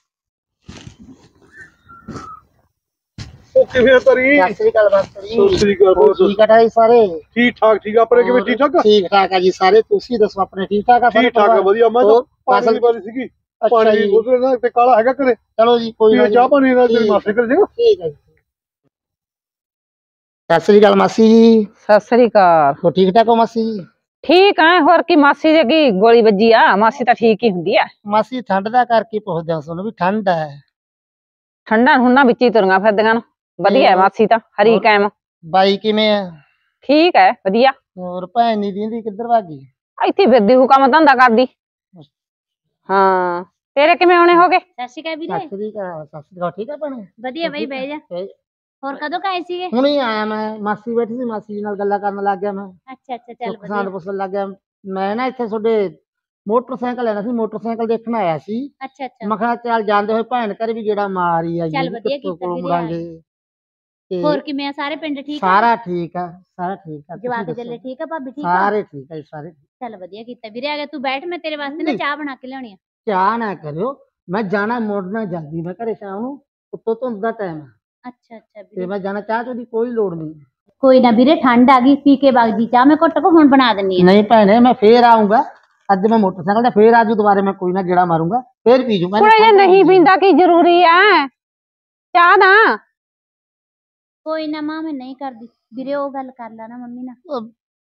ਉਹ ਕਿਵੇਂ ਤਰੀ? ਸਤਿ ਸ੍ਰੀ ਅਕਾਲ ਬਾਪੂ ਜੀ। ਸਤਿ ਸ੍ਰੀ ਅਕਾਲ। ਹੋਰ ਠੀਕ ਠਾਕ ਜੀ ਸਾਰੇ? ਠੀਕ ਠਾਕ, ਠੀਕ ਆ। ਆਪਣੇ ਕਿਵੇਂ, ਠੀਕ ਠਾਕ? ਠੀਕ ਠਾਕ ਆ ਜੀ ਸਾਰੇ, ਤੁਸੀਂ ਦੱਸੋ ਆਪਣੇ ਠੀਕ ਠਾਕ ਆ? ਠੀਕ ਠਾਕ ਆ, ਵਧੀਆ। ਮੈਂ ਤਾਂ ਪਾਣੀ ਫਸਲ ਦੀ ਵਾਰੀ ਸੀਗੀ, ਅੱਛਾ ਪਾਣੀ ਜੀ। ਦੀ ਬੋਤਲ ਨਾ ਤੇ ਕਾਲਾ ਹੈਗਾ ਘਰੇ, ਚਲੋ ਜੀ ਕੋਈ ਪੀਏ ਨਾ ਚਾਹ ਪਾਣੀ ਨਾਲ ਤੇਰੀ ਠੀਕ ਮਾਸੀ ਕਰ ਜਾਏਗਾ। ਠੀਕ ਹੈ ਜੀ। ਸਤਿ ਸ੍ਰੀ ਅਕਾਲ ਮਾਸੀ ਜੀ। ਸਤਿ ਸ੍ਰੀ ਅਕਾਲ। ਹੋ ਠੀਕ ਠਾਕ ਹੋ ਮਾਸੀ ਜੀ? ਠੀਕ ਆ, ਹੋਰ ਕੀ ਮਾਸੀ ਦੇ ਕੀ ਗੋਲੀ ਵੱਜੀ ਆ? ਮਾਸੀ ਤਾਂ ਠੀਕ ਹੀ ਹੁੰਦੀ ਆ। ਮਾਸੀ ਠੰਡ ਦਾ ਕਰਕੇ ਪੁੱਛਦੇ ਹਾਂ ਤੁਹਾਨੂੰ ਵੀ ਠੰਡ ਹੈ। ਠੰਡਾ ਹੁੰਨਾ ਵਿੱਚ ਹੀ ਤੁਰੀਆਂ ਫਿਰਦੀਆਂ ਨੂੰ। ਵਧੀਆ ਮਾਸੀ ਤਾਂ ਹਰੀ ਕਾਇਮ। ਬਾਈ ਕਿਵੇਂ ਆ? ਠੀਕ ਹੈ, ਵਧੀਆ। ਹੋਰ ਭੈਣ ਨਹੀਂ ਦਿੰਦੀ, ਕਿੱਧਰ ਭਾਗੀ? ਇੱਥੇ ਫਿਰਦੀ ਹੂ, ਕੰਮ ਧੰਦਾ ਕਰਦੀ। ਹਾਂ, ਤੇਰੇ ਕਿਵੇਂ ਆਉਣੇ ਹੋਗੇ? ਸਤਿ ਸ਼੍ਰੀ ਅਕਾਲ ਵੀਰੇ। ਸਤਿ ਸ੍ਰੀ ਅਕਾਲ। ਸਤਿ ਸ੍ਰੀ ਅਕਾਲ, ਠੀਕ ਆ ਭੈਣੇ? ਵਧੀਆ ਬਈ, ਬਹਿ ਜਾ। ਹੋਰ ਕਦੋਂ ਕਾਏ ਸੀਗੇ? ਹੁਣੇ ਆਇਆ ਮੈਂ, ਮਾਸੀ ਬੈਠੀ ਸੀ, ਮਾਸੀ ਜੀ ਨਾਲ ਗੱਲਾਂ ਕਰਨ ਲੱਗ ਗਿਆ ਮੈਂ। ਅੱਛਾ ਅੱਛਾ, ਚੱਲ ਸੁੱਖ ਸਾਂਦ ਵਧੀਆ। ਪੁੱਛਣ ਲੱਗ ਗਿਆ। ਮੈਂ ਨਾ ਇੱਥੇ ਤੁਹਾਡੇ ਮੋਟਰਸਾਈਕਲ ਲੈਣਾ ਸੀ, ਮੋਟਰਸਾਈਕਲ ਦੇਖਣ ਆਇਆ ਸੀ। ਅੱਛਾ ਅੱਛਾ, ਮੈਂ ਕਿਹਾ ਚੱਲ ਜਾਂਦੇ ਹੋਏ ਭੈਣ ਘਰੇ ਵੀ ਜਿਹੜਾ ਮਾਰ ਹੀ ਆਈਏ, ਚੱਲ ਵਧੀਆ ਕਿੱਥੋਂ ਕੀਤਾ ਕੋਲ ਵੀਰੇ। ਮੁੜਾਂਗੇ। ਤੇ ਹੋਰ ਕਿਵੇਂ ਆ? ਸਾਰੇ ਪਿੰਡ ਠੀਕ ਆ? ਸਾਰਾ ਠੀਕ ਆ, ਸਾਰਾ ਠੀਕ ਆ। ਤੁਸੀਂ ਜਵਾਕ ਦੱਸੋ? ਚੱਲੇ ਠੀਕ ਆ? ਭਾਬੀ ਠੀਕ ਆ? ਸਾਰੇ ਠੀਕ ਆ ਜੀ, ਸਾਰੇ। ਚੱਲ ਵਧੀਆ ਕੀਤਾ ਵੀਰੇ। ਆ ਗਿਆ ਤੂੰ ਬੈਠ, ਮੈਂ ਤੇਰੇ ਵਾਸਤੇ ਨਾ ਨਹੀਂ। ਚਾਹ ਬਣਾ ਕੇ ਲਿਆਉਣੀ ਆ। ਚਾਹ ਨਾ ਕਰਿਓ, ਮੈਂ ਜਾਣਾ ਮੁੜਨਾ ਜਲਦੀ, ਮੈਂ ਘਰੇ ਸ਼ਾਮ ਨੂੰ, ਉੱਤੋਂ ਧੁੰਦ ਦਾ ਟਾਈਮ ਆ ਅੱਛਾ ਅੱਛਾ ਤੇ ਵੀਰੇ, ਮੈਂ ਜਾਣਾ। ਚਾਹ ਚੋਂ ਦੀ ਕੋਈ ਲੋੜ ਨਹੀਂ। ਕੋਈ ਨਾ ਵੀਰੇ, ਠੰਡ ਆ ਗਈ, ਪੀ ਕੇ ਵਗ ਜੀ ਚਾਹ। ਮੈਂ ਘੁੱਟ ਕੇ ਹੁਣ ਬਣਾ ਦਿੰਨੀ ਆ। ਨਹੀਂ ਭੈਣੇ, ਮੈਂ ਫੇਰ ਆਉਂਗਾ। ਅੱਜ ਮੈਂ ਮੋਟਰਸਾਈਕਲ ਤੇ ਫੇਰ ਆਜੂ ਦੁਬਾਰੇ, ਮੈਂ ਕੋਈ ਨਾ ਗੇੜਾ ਮਾਰੂੰਗਾ, ਫੇਰ ਪੀ ਜੂ। ਕੁੜੇ ਜੇ ਨਹੀਂ ਪੀਂਦਾ ਕੀ ਜ਼ਰੂਰੀ ਆ ਚਾਹ ਦਾ? ਕੋਈ ਨਾ ਮਾਂ, ਮੈਂ ਨਹੀਂ ਕਰਦੀ ਵੀਰੇ, ਉਹ ਗੱਲ ਕਰ ਲਾ ਨਾ ਮੰਮੀ ਨਾਲ।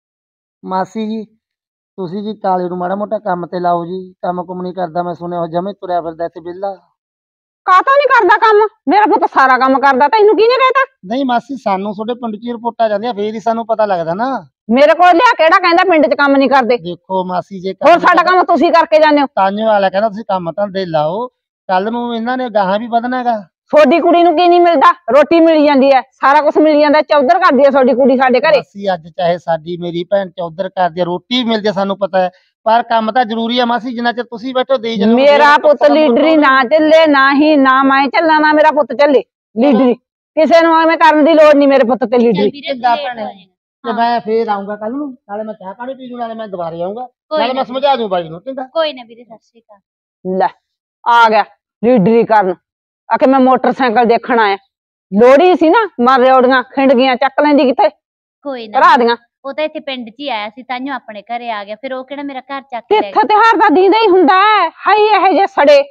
ਮਾਸੀ ਜੀ, ਤੁਸੀਂ ਜੀ ਕਾਲੇ ਨੂੰ ਮਾੜਾ ਮੋਟਾ ਕੰਮ ਤੇ ਲਾਓ ਜੀ। ਕੰਮ ਕੁਮ ਨਹੀਂ ਕਰਦਾ, ਮੈਂ ਸੁਣਿਆ ਉਹ ਜਮੇ ਤੁਰਿਆ ਫਿਰਦਾ ਇੱਥੇ ਵਿਹਲਾ। ਕਾਹਤੋਂ ਨਹੀਂ ਕਰਦਾ ਕੰਮ? ਮੇਰਾ ਪੁੱਤ ਸਾਰਾ ਕੰਮ ਕਰਦਾ, ਤੈਨੂੰ ਕਿਹਨੇ ਕਹਿਤਾ? ਨਹੀਂ ਮਾਸੀ, ਸਾਨੂੰ ਤੁਹਾਡੇ ਪਿੰਡ 'ਚ ਰਿਪੋਰਟਾਂ ਜਾਂਦੀਆਂ, ਫੇਰ ਹੀ ਸਾਨੂੰ ਪਤਾ ਲੱਗਦਾ ਨਾ। ਮੇਰੇ ਕੋਲ ਲਿਆ ਕਿਹੜਾ ਕਹਿੰਦਾ ਪਿੰਡ 'ਚ ਕੰਮ ਨਹੀਂ ਕਰਦੇ? ਦੇਖੋ ਮਾਸੀ, ਜੇ ਹੋਰ ਸਾਡਾ ਕੰਮ ਤੁਸੀਂ ਕਰਕੇ ਜਾਂਦੇ ਹੋ। ਤਾਂਿਓ ਵਾਲਾ ਕਹਿੰਦਾ ਤੁਸੀਂ ਕੰਮ ਧੰਦੇ ਲਾਓ, ਕੱਲ ਨੂੰ ਇਹਨਾਂ ਨੇ ਗਾਹਾਂ ਵੀ ਵਧਣਾ ਹੈਗਾ। ਤੁਹਾਡੀ ਕੁੜੀ ਨੂੰ ਕੀ ਨਹੀਂ ਮਿਲਦਾ? ਰੋਟੀ ਮਿਲ ਜਾਂਦੀ ਹੈ, ਸਾਰਾ ਕੁਝ ਮਿਲ ਜਾਂਦਾ। ਚੌਧਰ ਕਰਦੀ ਹੈ ਤੁਹਾਡੀ ਕੁੜੀ ਸਾਡੇ ਘਰੇ। ਮਾਸੀ ਅੱਜ ਚਾਹੇ ਸਾਡੀ ਮੇਰੀ ਭੈਣ ਚੌਧਰ ਕਰਦੀ ਆ, ਰੋਟੀ ਵੀ ਮਿਲਦੀ ਆ, ਸਾਨੂੰ ਪਤਾ ਹੈ, ਪਰ ਕੰਮ ਤਾਂ ਜ਼ਰੂਰੀ ਆ ਮਾਸੀ। ਜਿੰਨਾ ਚਿਰ ਤੁਸੀਂ ਬੈਠੋ ਦੇਈ ਜਾਂਦੇ ਹੋ। ਮੇਰਾ ਪੁੱਤ ਲੀਡਰੀ ਨਾ ਚੱਲੇ, ਨਾ ਹੀ ਨਾ ਮੈਂ ਚੱਲਾਂ, ਨਾ ਮੇਰਾ ਪੁੱਤ ਚੱਲੇ ਲੀਡਰੀ। ਕਿਸੇ ਨੂੰ ਐਵੇਂ ਕਰਨ ਦੀ ਲੋੜ ਨਹੀਂ ਮੇਰੇ ਪੁੱਤ ਤੇ ਚੱਲ ਲੀਡਰੀ। ਵੀਰੇ, ਚੰਗਾ ਤੂੰ ਲੇਟ ਭੈਣੇ। ਹੋ ਜਾਏਗਾ। ਤੇ ਮੈਂ ਫੇਰ ਆਉਂਗਾ ਕੱਲ ਨੂੰ, ਨਾਲੇ ਮੈਂ ਚਾਹ ਪਾਣੀ ਪੀ ਜੂ, ਨਾਲੇ ਮੈਂ ਦੁਬਾਰੇ ਆਉਂਗਾ, ਨਾਲੇ ਕੋਈ ਮੈਂ ਨਾ ਸਮਝਾ ਦੂੰ ਬਾਈ ਨੂੰ। ਚੰਗਾ ਕੋਈ ਨਾ ਵੀਰੇ, ਸਤਿ ਸ਼੍ਰੀ ਅਕਾਲ। ਲੈ ਆ ਗਿਆ ਲੀਡਰੀ ਕਰਨ। ਆਖੇ ਮੈਂ ਮੋਟਰਸਾਈਕਲ ਦੇਖਣ ਆਇਆ। ਲੋੜੀ ਸੀ ਨਾ, ਮਰ ਰੋੜੀਆਂ ਖਿੰਡ ਗਈਆਂ, ਚੱਕ ਲੈਂਦੀ ਕਿੱਥੇ ਕੋਈ ਨਾ, ਭਰਾ ਦੀਆਂ। ਉਹ ਤਾਂ ਇੱਥੇ ਪਿੰਡ 'ਚ ਹੀ ਆਇਆ ਸੀ, ਤਾਂਿਓ ਆਪਣੇ ਘਰੇ ਆ ਗਿਆ। ਫਿਰ ਉਹ ਕਿਹੜਾ ਮੇਰਾ ਘਰ ਚੱਕ ਕੇ ਲੈ ਤਿੱਥ ਤਿਉਹਾਰ ਦਾ ਦੀਦਾ ਹੀ ਹੁੰਦਾ ਹੈ। ਹਾਈ ਇਹ ਜੇ ਸੜੇ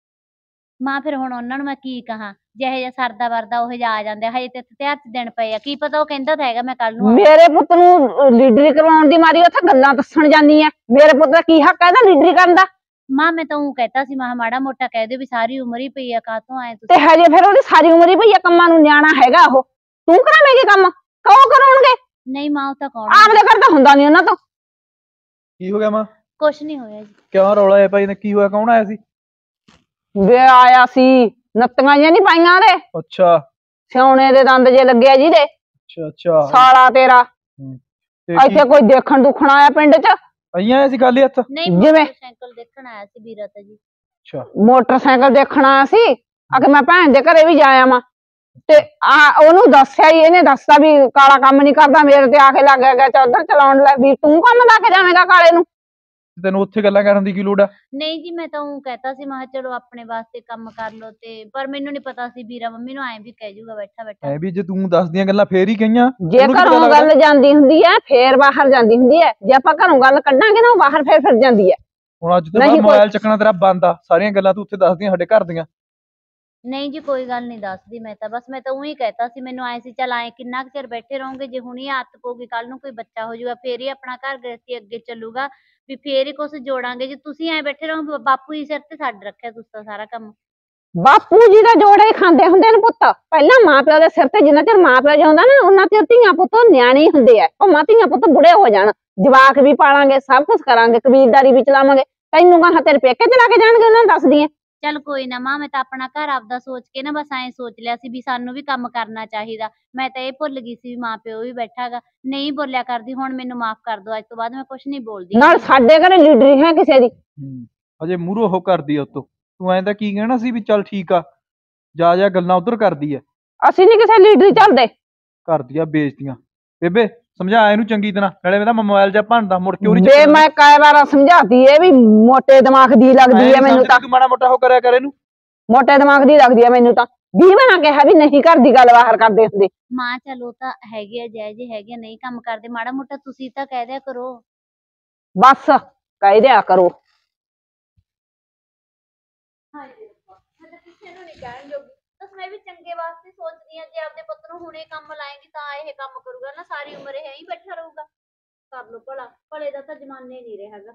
ਮਾਂ। ਫਿਰ ਹੁਣ ਉਹਨਾਂ ਨੂੰ ਮੈਂ ਕੀ ਕਹਾਂ? ਜਿਹੇ ਜਿਹਾ ਸਰਦਾ ਵਰਦਾ ਉਹ ਜਿਹਾ ਆ ਜਾਂਦੇ। ਹਜੇ ਤੇ ਤਿਉਹਾਰ 'ਚ ਦਿਨ ਪਏ ਆ, ਕੀ ਪਤਾ ਉਹ ਕਹਿੰਦਾ ਤਾਂ ਹੈਗਾ ਮੈਂ ਕੱਲ ਨੂੰ ਆਵਾਂ। ਮੇਰੇ ਪੁੱਤ ਨੂੰ ਲੀਡਰੀ ਕਰਵਾਉਣ ਦੀ ਮਾਰੀ ਉੱਥੇ ਗੱਲਾਂ ਦੱਸਣ ਜਾਂਦੀ ਐ। ਮੇਰੇ ਪੁੱਤ ਦਾ ਕੀ ਹੱਕ ਹੈ ਇਹਦਾ ਲੀਡਰੀ ਕਰਨ ਦਾ? ਮਾਂ ਮੈਂ ਤਾਂ ਉਹ ਕਹਿਤਾ ਸੀ, ਮਾਂ ਮਾੜਾ ਮੋਟਾ ਕਹਿ ਦਿਓ ਵੀ ਸਾਰੀ ਉਮਰ ਹੀ ਪਈ ਆ, ਕਾਹਤੋਂ ਆਏ ਤੇ ਤੁਸੀਂ? ਹਜੇ ਫਿਰ ਉਹਦੀ ਸਾਰੀ ਉਮਰ ਹੀ ਭਈਆ ਕੰਮਾਂ ਨੂੰ ਨਿਆਣਾ ਹੈਗਾ। ਉਹ ਤੂੰ ਕਰਾਵੇਂਗੇ ਕੰਮ? ਕੌਣ ਕਰਾਉਣਗੇ? ਨਹੀਂ ਮਾਂ, ਉਹ ਤਾਂ ਕੌਣ? ਆਪਦੇ ਘਰ ਤਾਂ ਹੁੰਦਾ ਨਹੀਂ ਉਹਨਾਂ ਤੋਂ। ਕੀ ਹੋ ਗਿਆ ਮਾਂ? ਕੁਛ ਨਹੀਂ ਹੋਇਆ ਜੀ। ਕਿਉਂ ਰੌਲਾ ਹੈ ਭਾਈ ਨੇ? ਕੀ ਹੋਇਆ? ਕੌਣ ਆਇਆ ਸੀ? ਵੇ ਆਇਆ ਸੀ, ਨੱਤੀਆਂ ਜਿਹੀਆਂ ਨਹੀਂ ਪਾਈਆਂ ਉਹਦੇ, ਅੱਛਾ ਸਿਉਣੇ ਦੇ ਦੰਦ ਜੇ ਲੱਗਿਆ ਜਿਹਦੇ। ਅੱਛਾ ਅੱਛਾ। ਸਾਲਾ ਤੇਰਾ ਤੇ ਇੱਥੇ ਕੋਈ ਦੇਖਣ ਦੁਖਣ ਆਇਆ ਪਿੰਡ 'ਚ? ਆਈਆਂ ਆਇਆ ਸੀ ਗੱਲ ਹੀ ਹੱਥ? ਨਹੀਂ, ਜਿਵੇਂ- ਮੋਟਰਸਾਈਕਲ ਦੇਖਣ ਆਇਆ ਸੀ ਵੀਰਾ ਤਾਂ ਜੀ। ਅੱਛਾ ਮੋਟਰਸਾਈਕਲ ਦੇਖਣ ਆਇਆ ਸੀ। ਆਖੇ ਮੈਂ ਭੈਣ ਦੇ ਘਰੇ ਵੀ ਜਾਇਆ ਵਾਂ, ਤੇ ਆ ਉਹਨੂੰ ਦੱਸਿਆ ਹੀ, ਇਹਨੇ ਦੱਸਤਾ ਵੀ ਕਾਲਾ ਕੰਮ ਨਹੀਂ ਕਰਦਾ। ਮੇਰੇ ਤੇ ਆ ਕੇ ਲੱਗ ਗਿਆ ਚੌਧਰ ਚਲਾਉਣ ਲੱਗ ਵੀ ਤੂੰ ਕੰਮ ਲਾ ਕੇ ਜਾਵੇਂਗਾ ਕਾਲੇ ਨੂੰ? ਤੈਨੂੰ ਉੱਥੇ ਗੱਲਾਂ ਕਰਨ ਦੀ ਕੀ ਲੋੜ ਆ? ਨਹੀਂ ਜੀ, ਮੈਂ ਤਾਂ ਉਹ ਕਹਿਤਾ ਸੀ, ਮੈਂ ਕਿਹਾ ਚਲੋ ਆਪਣੇ ਵਾਸਤੇ ਕੰਮ ਕਰ ਲਓ। ਤੇ ਪਰ ਮੈਨੂੰ ਨਹੀਂ ਪਤਾ ਸੀ ਵੀਰਾ ਮੰਮੀ ਨੂੰ ਐਂ ਵੀ ਕਹਿ ਜੂਗਾ ਬੈਠਾ ਬੈਠਾ। ਐ ਵੀ ਜੇ ਤੂੰ ਦੱਸਦੀਆਂ ਗੱਲਾਂ ਫੇਰ ਹੀ ਕਹੀਆਂ। ਜੇ ਉਹਨੂੰ ਕੀ ਪਤਾ ਘਰੋਂ ਲੱਗਦਾ? ਗੱਲ ਜਾਂਦੀ ਹੁੰਦੀ ਹੈ ਫੇਰ ਬਾਹਰ ਜਾਂਦੀ ਹੁੰਦੀ ਹੈ। ਜੇ ਆਪਾਂ ਘਰੋਂ ਗੱਲ ਕੱਢਾਂਗੇ ਨਾ, ਉਹ ਬਾਹਰ ਫੇਰ ਫਿਰ ਜਾਂਦੀ ਹੈ। ਹੁਣ ਅੱਜ ਤੋਂ ਨਹੀਂ ਬਾਅਦ ਕੋਈ- ਮੋਬਾਈਲ ਚੱਕਣਾ ਤੇਰਾ ਬੰਦ ਆ। ਸਾਰੀਆਂ ਗੱਲਾਂ ਤੂੰ ਉੱਥੇ ਦੱਸਦੀਆਂ ਸਾਡੇ ਘਰ ਦੀਆਂ। ਨਹੀਂ ਜੀ ਕੋਈ ਗੱਲ ਨਹੀਂ ਦੱਸਦੀ ਮੈਂ ਤਾਂ, ਬਸ ਮੈਂ ਤਾਂ ਉਹੀ ਕਹਿਤਾ ਸੀ, ਮੈਨੂੰ ਆਏ ਸੀ ਚੱਲ ਆਏ ਕਿੰਨਾ ਕੁ ਚਿਰ ਬੈਠੇ ਰਹੋਗੇ, ਜੇ ਹੁਣੀ ਆਦਤ ਪਊਗੀ ਕੱਲ ਨੂੰ ਕੋਈ ਬੱਚਾ ਹੋ ਜਾਊਗਾ ਫੇਰ ਹੀ ਆਪਣਾ ਘਰ ਗ੍ਰਸਤੀ ਅੱਗੇ ਚੱਲੂਗਾ, ਵੀ ਫੇਰ ਹੀ ਕੁਛ ਜੋੜਾਂਗੇ। ਜੇ ਤੁਸੀਂ ਐ ਬੈਠੇ ਰਹੋ ਬਾਪੂ ਜੀ ਸਿਰ ਤੇ ਛੱਡ ਰੱਖਿਆ ਤੁਸੀਂ ਤਾਂ ਸਾਰਾ ਕੰਮ। ਬਾਪੂ ਜੀ ਦਾ ਜੋੜੇ ਹੀ ਖਾਂਦੇ ਹੁੰਦੇ ਨੇ ਪੁੱਤ, ਪਹਿਲਾਂ ਮਾਂ ਪਿਓ ਦੇ ਸਿਰ ਤੇ ਜਿੰਨਾ ਚਿਰ ਮਾਂ ਪਿਓ ਜਿਉਂਦਾ ਨਾ ਉਹਨਾਂ ਚਿਰ ਧੀਆਂ ਪੁੱਤ ਨਿਆਣੇ ਹੀ ਹੁੰਦੇ ਆ। ਉਹ ਮਾਂ ਧੀਆਂ ਪੁੱਤ ਬੁੜੇ ਹੋ ਜਾਣ, ਜਵਾਕ ਵੀ ਪਾਲਾਂਗੇ, ਸਭ ਕੁਝ ਕਰਾਂਗੇ, ਕਬੀਲਦਾਰੀ ਵੀ ਚਲਾਵਾਂਗੇ, ਤੈਨੂੰ ਕਹਾਂ ਤੇਰੇ ਪੇਕੇ ਚਲਾ ਕੇ ਜਾਣਗੇ ਉਹਨਾਂ ਨੂੰ ਦੱਸਦੀ ਐ। ਚੱਲ ਕੋਈ ਨਾ ਮਾਂ, ਮੈਂ ਤਾਂ ਆਪਣਾ ਘਰ ਆਪਦਾ ਸੋਚ ਕੇ ਨਾ ਬਸ ਐਂ ਸੋਚ ਲਿਆ ਸੀ ਵੀ ਸਾਨੂੰ ਵੀ ਕੰਮ ਕਰਨਾ ਚਾਹੀਦਾ। ਮੈਂ ਤਾਂ ਇਹ ਭੁੱਲ ਗਈ ਸੀ ਵੀ ਮਾਂ ਪਿਓ ਵੀ ਬੈਠਾ ਗਾ, ਨਹੀਂ ਬੋਲਿਆ ਕਰਦੀ, ਹੁਣ ਮੈਨੂੰ ਮਾਫ ਕਰ ਦਿਓ, ਅੱਜ ਤੋਂ ਬਾਅਦ ਮੈਂ ਕੁਛ ਨਹੀਂ ਬੋਲਦੀ। ਨਾਲ ਸਾਡੇ ਘਰੇ ਲੀਡਰੀ ਹੈ ਕਿਸੇ ਦੀ। ਅਜੇ ਮੂਹਰੋਂ ਉਹ ਕਰਦੀ ਆ ਉਤੋਂ, ਤੂੰ ਐਂ ਤਾਂ ਕੀ ਕਹਿਣਾ ਸੀ ਵੀ ਚੱਲ ਠੀਕ ਆ, ਜਾ ਗੱਲਾਂ ਉਧਰ ਕਰਦੀ ਆ। ਅਸੀਂ ਨਹੀਂ ਕਿਸੇ ਲੀਡਰੀ ਚੱਲਦੇ। ਕਰਦੀ ਆ ਬੇਇੱਜ਼ਤੀਆਂ। ਬੇਬੇ ਸਮਝਾ ਇਹਨੂੰ ਚੰਗੀ ਤਰ੍ਹਾਂ, ਨਾਲੇ ਇਹਦਾ ਮੋਬਾਈਲ ਜਾਂ ਭੰਨਦਾ ਮੁੜ ਕੇ ਉਹ ਨਹੀਂ ਜੇ ਮੈਂ ਕਈ ਵਾਰ ਸਮਝਾਤੀ ਇਹ ਵੀ ਮੋਟੇ ਦਿਮਾਗ ਦੀ ਲੱਗਦੀ ਐ ਮੈਨੂੰ ਤਾਂ। ਤੂੰ ਮਾੜਾ ਮੋਟਾ ਹੋ ਕਰਿਆ ਕਰ ਇਹਨੂੰ। ਮੋਟੇ ਦਿਮਾਗ ਦੀ ਲੱਗਦੀ ਐ ਮੈਨੂੰ ਤਾਂ। 20 ਵਾਰ ਕਿਹਾ ਵੀ ਨਹੀਂ ਘਰ ਦੀ ਗੱਲ ਬਾਹਰ ਕਰਦੇ ਹੁੰਦੇ। ਮਾਂ ਚਲੋ ਤਾਂ ਹੈਗੇ ਆ ਜੈ ਜੇ ਹੈਗੇ ਆ, ਨਹੀਂ ਕੰਮ ਕਰਦੇ, ਮਾੜਾ ਮੋਟਾ ਤੁਸੀਂ ਤਾਂ ਕਹਿ ਦਿਆ ਕਰੋ। ਬਸ ਕਹਿ ਦਿਆ ਕਰੋ। ਕਿਸੇ ਨੂੰ ਨਹੀਂ ਕਹਿਣ ਜੋਗੀ, ਬਸ ਮੈਂ ਵੀ ਚੰਗੇ ਵਾਸਤੇ ਸੋਚਦੀ ਆ, ਜੇ ਆਪਦੇ ਪੁੱਤ ਨੂੰ ਹੁਣੇ ਕੰਮ ਲਾਏਗੀ ਤਾਂ ਇਹ ਕੰਮ ਕਰੂਗਾ ਨਾ, ਸਾਰੀ ਉਮਰ ਇਹ ਹੀ ਬੈਠਾ ਰਹੂਗਾ। ਕਰ ਲੋ ਭਲਾ, ਭਲੇ ਦਾ ਤਾਂ ਜ਼ਮਾਨੇ ਨਹੀਂ ਰਿਹਾ ਹੈਗਾ।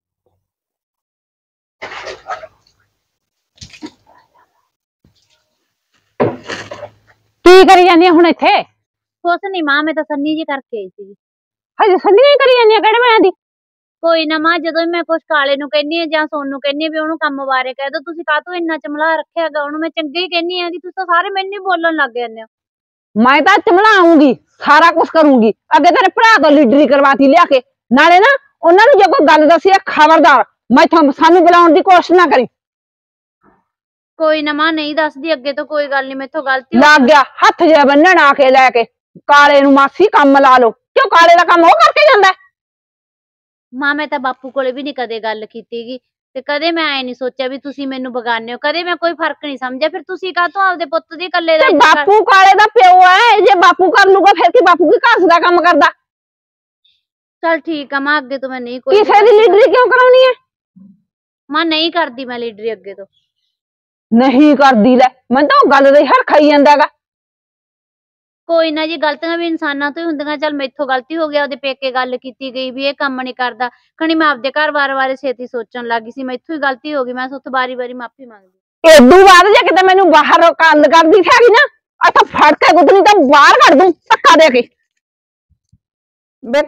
ਕੀ ਕਰੀ ਜਾਂਦੀ ਹੁਣ ਇੱਥੇ? ਕੁਛ ਨੀ ਮਾਂ, ਮੈਂ ਤਾਂ ਸੰਨੀ ਜੀ ਕਰਕੇ ਆਈ ਸੀ। ਹਜੇ ਸੰਨੀ ਨਹੀਂ ਕਰੀ ਜਾਂਦੀ ਕਿਹੜੇ ਮੈਂ ਦੀ? ਕੋਈ ਨਾ ਮਾਂ, ਜਦੋਂ ਮੈਂ ਕੁਛ ਕਾਲੇ ਨੂੰ ਕਹਿੰਨੀ ਆ ਜਾਂ ਸੋਨੂੰ ਕਹਿੰਨੀ ਆ ਵੀ ਉਹਨੂੰ ਕੰਮ ਬਾਰੇ ਕਹਿ ਦੋ, ਤੁਸੀਂ ਕਾਹਤੋਂ ਇੰਨਾ ਚਮਲਾ ਰੱਖਿਆਗਾ ਉਹਨੂੰ? ਮੈਂ ਚੰਗੇ ਹੀ ਕਹਿੰਨੀ ਆ ਕਿ ਤੁਸੀਂ ਤਾਂ ਸਾਰੇ ਮੈਨੂੰ ਹੀ ਬੋਲਣ ਲੱਗ ਜਾਂਦੇ ਹੋ। ਮੈਂ ਤਾਂ ਚਮਲਾਉਂਗੀ, ਸਾਰਾ ਕੁਝ ਕਰੂੰਗੀ। ਅੱਗੇ ਤੇਰੇ ਭਰਾ ਤੋਂ ਲੀਡਰੀ ਕਰਵਾਤੀ ਲਿਆ ਕੇ, ਨਾਲੇ ਨਾ ਉਹਨਾਂ ਨੂੰ ਜੇ ਕੋਈ ਗੱਲ ਦੱਸੀ ਖਬਰਦਾਰ ਮੈਥੋਂ ਸਾਨੂੰ ਬੁਲਾਉਣ ਦੀ ਕੋਸ਼ਿਸ਼ ਨਾ ਕਰੀ। ਕੋਈ ਨਾ ਮਾਂ, ਨਹੀਂ ਦੱਸਦੀ, ਅੱਗੇ ਤੋਂ ਕੋਈ ਗੱਲ ਨਹੀਂ, ਮੈਥੋਂ ਗਲਤੀ ਲੱਗ ਗਿਆ ਹੱਥ ਜਿਹਾ ਬੰਨਣ ਆ ਕੇ ਲੈ ਕੇ। ਕਾਲੇ ਨੂੰ ਮਾਸੀ ਕੰਮ ਲਾ ਲਓ, ਕਿਉਂ ਕਾਲੇ ਦਾ ਕੰਮ ਉਹ ਕਰਕੇ ਜਾਂਦਾ? ਮਾਂ ਮੈਂ ਤਾਂ ਬਾਪੂ ਕੋਲੇ ਵੀ ਨਹੀਂ ਕਦੇ ਗੱਲ ਕੀਤੀਗੀ, ਤੇ ਕਦੇ ਮੈਂ ਐ ਨਹੀਂ ਸੋਚਿਆ ਵੀ ਤੁਸੀਂ ਮੈਨੂੰ ਬਗਾਨੇ ਹੋ, ਕਦੇ ਮੈਂ ਕੋਈ ਫਰਕ ਨਹੀਂ ਸਮਝਿਆ। ਫਿਰ ਤੁਸੀਂ ਕਾਹਤੋਂ ਆਪਦੇ ਪੁੱਤ ਦੀ ਇਕੱਲੇ ਦਾ? ਬਾਪੂ ਕਾਲੇ ਦਾ ਪਿਓ ਹੈ, ਜੇ ਬਾਪੂ ਕਰ ਲੂਗਾ ਫਿਰ ਕੀ ਬਾਪੂ ਕੀ ਘਰ ਦਾ ਕੰਮ ਕਰਦਾ? ਚਲ ਠੀਕ ਆ ਮਾਂ, ਅੱਗੇ ਤੋਂ ਮੈਂ ਨਹੀਂ ਕੋਈ ਕਿਸੇ ਦੀ ਲੀਡਰੀ ਕਿਉਂ ਕਰਾਉਣੀ ਹੈ? ਮਾਂ ਨਹੀਂ ਕਰਦੀ ਮੈਂ ਲੀਡਰੀ ਅੱਗੇ ਤੋਂ। ਨਹੀਂ ਕਰਦੀ, ਲੈ ਮੈਨੂੰ ਤਾਂ ਉਹ ਗੱਲ ਦਾ ਹਰ ਖਾਈ ਜਾਂਦਾਗਾ। ਕੋਈ ਨਾ ਜੀ, ਗਲਤੀਆਂ ਵੀ ਇਨਸਾਨਾਂ ਤੋਂ ਹੀ ਹੁੰਦੀਆਂ। ਚੱਲ ਮੈਥੋਂ ਗਲਤੀ ਹੋ ਗਿਆ, ਉਹਦੇ ਪੇਕੇ ਗੱਲ ਕੀਤੀ ਗਈ ਵੀ ਇਹ ਕੰਮ ਨਹੀਂ ਕਰਦਾ, ਖਣੀ ਮੈਂ ਆਪਦੇ ਘਰ ਬਾਰੇ ਛੇਤੀ ਸੋਚਣ ਲੱਗੀ ਸੀ, ਮੈਥੋਂ ਹੀ ਗਲਤੀ ਹੋ ਗਈ, ਮੈਂ ਉੱਥੇ ਵਾਰੀ ਮਾਫੀ ਮੰਗਦੀ। ਏਦੂ ਬਾਅਦ ਜੇ ਕਿਤੇ ਮੈਨੂੰ ਬਾਹਰ ਗੱਲ ਕਰਦੀ ਹੈਗੀ ਨਾ, ਇੱਥੋਂ ਫੜ ਕੇ ਗੁੱਤਨੀ ਤਾਂ ਬਾਹਰ ਕੱਢ ਦੂੰ ਧੱਕਾ ਦੇ ਕੇ। ਵੇ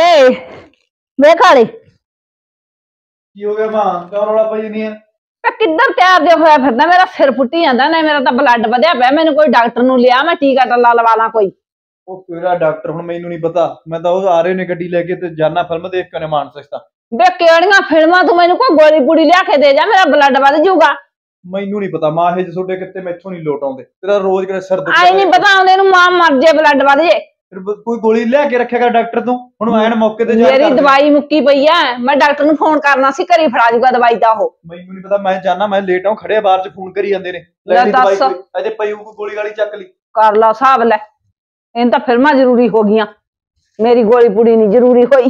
ਕਾਲੇ ਕੀ ਹੋ ਗਿਆ ਮਾਂ, ਕਿਉਂ ਰੌਲਾ ਪਾਈ ਨਹੀਂ ਆ? ਕਿੱਧਰ ਤਿਆਰ ਦੇ ਹੋਇਆ ਫਿਰਦਾ? ਮੇਰਾ ਸਿਰ ਫੁੱਟੀ ਜਾਂਦਾ ਨਾ, ਮੇਰਾ ਤਾਂ ਬਲੱਡ ਵਧਿਆ ਪਿਆ, ਮੈਨੂੰ ਕੋਈ ਡਾਕਟਰ ਨੂੰ ਲਿਆ, ਮੈਂ ਟੀਕਾ ਟੱਲਾ ਲਵਾ ਲਾਂ ਕੋਈ। ਉਹ ਕਿਹੜਾ ਡਾਕਟਰ, ਹੁਣ ਮੈਨੂੰ ਨਹੀਂ ਪਤਾ, ਮੈਂ ਤਾਂ ਉਹ ਆ ਰਹੇ ਨੇ ਗੱਡੀ ਲੈ ਕੇ ਤੇ ਜਾਨਾ ਫਿਲਮ ਦੇਖ ਕੇ ਨੇ ਮਾਨਸਾ ਤਾਂ। ਵੇ ਕਿਹੜੀਆਂ ਫਿਲਮਾਂ? ਤੂੰ ਮੈਨੂੰ ਕੋਈ ਗੋਲੀ ਪੂੜੀ ਲਿਆ ਕੇ ਦੇ ਜਾ, ਮੇਰਾ ਬਲੱਡ ਵੱਧ ਜਾਊਗਾ। ਮੈਨੂੰ ਨਹੀਂ ਪਤਾ ਮਾਂ, ਇਹ ਤੁਹਾਡੇ ਕਿਤੇ ਮੈਥੋਂ ਨਹੀਂ ਲੋਟ ਆਉਂਦੇ, ਤੇਰਾ ਰੋਜ਼ ਕਿਤੇ ਸਿਰ ਦੁਖਦਾ। ਆਈ ਨਹੀਂ ਪਤਾ ਆਉਂਦੇ ਨੂੰ ਮਾਂ ਮਰ ਜੇ ਬਲੱਡ ਵੱਧ ਜੇ। ਕੋਈ ਗੋਲੀ ਲਿਆ ਕੇ ਰੱਖੇਗਾ ਡਾਕਟਰ ਤੋਂ, ਹੁਣ ਐਨ ਮੌਕੇ ਤੇ ਮੇਰੀ ਦਵਾਈ ਮੁੱਕੀ ਪਈ ਆ, ਮੈਂ ਡਾਕਟਰ ਨੂੰ ਫੋਨ ਕਰਨਾ ਸੀ, ਘਰੇ ਫੜਾ ਜੂਗਾ ਦਵਾਈ ਤਾਂ ਉਹ। ਮੈਨੂੰ ਨਹੀਂ ਪਤਾ, ਮੈਂ ਜਾਣਾ, ਮੈਂ ਲੇਟ ਆਉਂ, ਖੜੇ ਬਾਹਰ ਚ ਫੋਨ ਕਰੀ ਜਾਂਦੇ ਨੇ, ਲੈ ਦੱਸ ਅਜੇ ਪਈ ਕੋਈ ਗੋਲੀ ਗਾਲੀ ਚੱਕ ਲਈ। ਕਰ ਲਾ ਹਿਸਾਬ, ਲੈ ਇਹਨਾਂ ਤਾਂ ਫਿਲਮਾਂ ਜ਼ਰੂਰੀ ਹੋ ਗਈਆਂ, ਮੇਰੀ ਗੋਲੀ ਪੂੜੀ ਨਹੀਂ ਜ਼ਰੂਰੀ ਹੋਈ।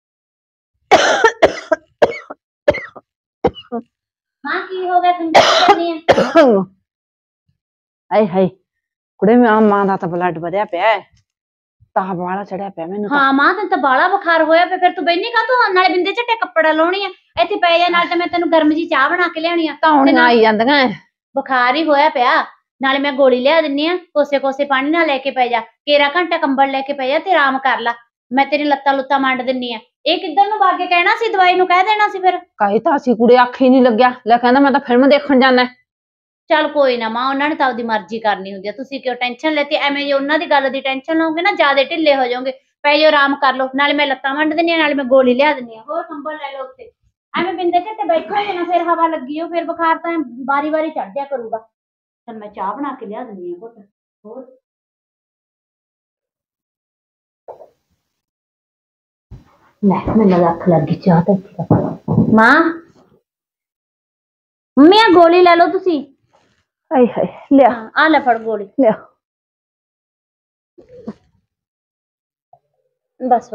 ਮਾਂ ਕੀ ਹੋ ਗਿਆ, ਕਿੰਨੀ ਕਰਨੀ ਹੈ? ਆਏ ਹਾਏ ਕੁੜੇ, ਮਾਂ ਦਾ ਤਾਂ ਬਲੱਡ ਵਧਿਆ ਪਿਆ, ਤਾਪ ਵਾਲਾ ਚੜਿਆ ਪਿਆ ਮੈਨੂੰ। ਹਾਂ ਮਾਂ, ਤੈਨੂੰ ਤਾਂ ਬਾਲਾ ਬੁਖਾਰ ਹੋਇਆ ਪਿਆ, ਫਿਰ ਤੂੰ ਬੈਠੀ ਕਾਹਤੋਂ? ਨਾਲੇ ਬਿੰਦੇ ਝੱਟੇ ਕੱਪੜਾ ਲਾਉਣੀ ਆ, ਇੱਥੇ ਪੈ ਜਾ, ਨਾਲ ਤਾਂ ਮੈਂ ਤੈਨੂੰ ਗਰਮ ਜੀ ਚਾਹ ਬਣਾ ਕੇ ਲਿਆਉਣੀ ਆ। ਧੌਣੀਆਂ ਆਈ ਜਾਂਦੀਆਂ, ਬੁਖਾਰ ਹੀ ਹੋਇਆ ਪਿਆ, ਨਾਲੇ ਮੈਂ ਗੋਲੀ ਲਿਆ ਦਿੰਨੀ ਆ, ਕੋਸੇ ਪਾਣੀ ਨਾਲ ਲੈ ਕੇ ਪੈ ਜਾ, ਕੇਰਾ ਘੰਟਾ ਕੰਬਲ ਲੈ ਕੇ ਪੈ ਜਾ ਤੇ ਆਰਾਮ ਕਰ ਲਾ, ਮੈਂ ਤੇਰੀ ਲੱਤਾਂ ਲੁੱਤਾਂ ਮੰਡ ਦਿੰਨੀ ਆ। ਇਹ ਕਿੱਧਰ ਨੂੰ ਬਾਗੇ ਕਹਿਣਾ ਸੀ, ਦਵਾਈ ਨੂੰ ਕਹਿ ਦੇਣਾ ਸੀ ਫਿਰ। ਕਹੀ ਤਾਂ ਅਸੀਂ ਕੁੜੇ ਆਖੀ ਨਹੀਂ ਲੱਗਿਆ, ਲੈ ਕਹਿੰਦਾ ਮੈਂ ਤਾਂ ਫਿਲਮ ਦੇਖਣ ਜਾਣਾ। ਚੱਲ ਕੋਈ ਨਾ ਮਾਂ, ਉਹਨਾਂ ਨੇ ਤਾਂ ਆਪਦੀ ਮਰਜ਼ੀ ਕਰਨੀ ਹੁੰਦੀ ਆ, ਤੁਸੀਂ ਕਿਉਂ ਟੈਨਸ਼ਨ ਲੈਤੀ? ਐਵੇਂ ਜੇ ਉਹਨਾਂ ਦੀ ਗੱਲ ਦੀ ਟੈਨਸ਼ਨ ਲਓਗੇ ਨਾ, ਜ਼ਿਆਦਾ ਢਿੱਲੇ ਹੋ ਜਾਓਗੇ। ਪੈ ਜਾਓ, ਆਰਾਮ ਕਰ ਲਓ, ਨਾਲੇ ਮੈਂ ਲੱਤਾਂ ਵੰਡ ਦਿੰਨੀ ਆ, ਨਾਲੇ ਮੈਂ ਗੋਲੀ ਲਿਆ ਦਿੰਨੀ ਆ, ਹੋਰ ਕੰਬਲ ਲੈ ਲਓ ਉੱਤੇ। ਐਵੇਂ ਬਿੰਦੇ ਝੱਟੇ ਬੈਠੋਗੇ ਨਾ, ਫਿਰ ਹਵਾ ਲੱਗੀ ਹੋ, ਫਿਰ ਬੁਖਾਰ ਤਾਂ ਵਾਰੀ ਚੜ ਜਾ ਕਰੂਗਾ। ਚੱਲ ਮੈਂ ਚਾਹ ਬਣਾ ਕੇ ਲਿਆ ਦਿੰਨੀ ਆ ਘੁੱਟ। ਹੋਰ ਲੈ, ਮੈਨੂੰ ਰੱਖ ਲੱਗੀ ਚਾਹ ਤਾਂ ਮਾਂ। ਮੰਮੀ ਆ ਗੋਲੀ ਲੈ ਲਓ ਤੁਸੀਂ। ਆਏ ਹਾਏ, ਲਿਆ ਆ ਲੈ ਫੜ ਗੋਲੀ, ਲਿਆ। ਬਸ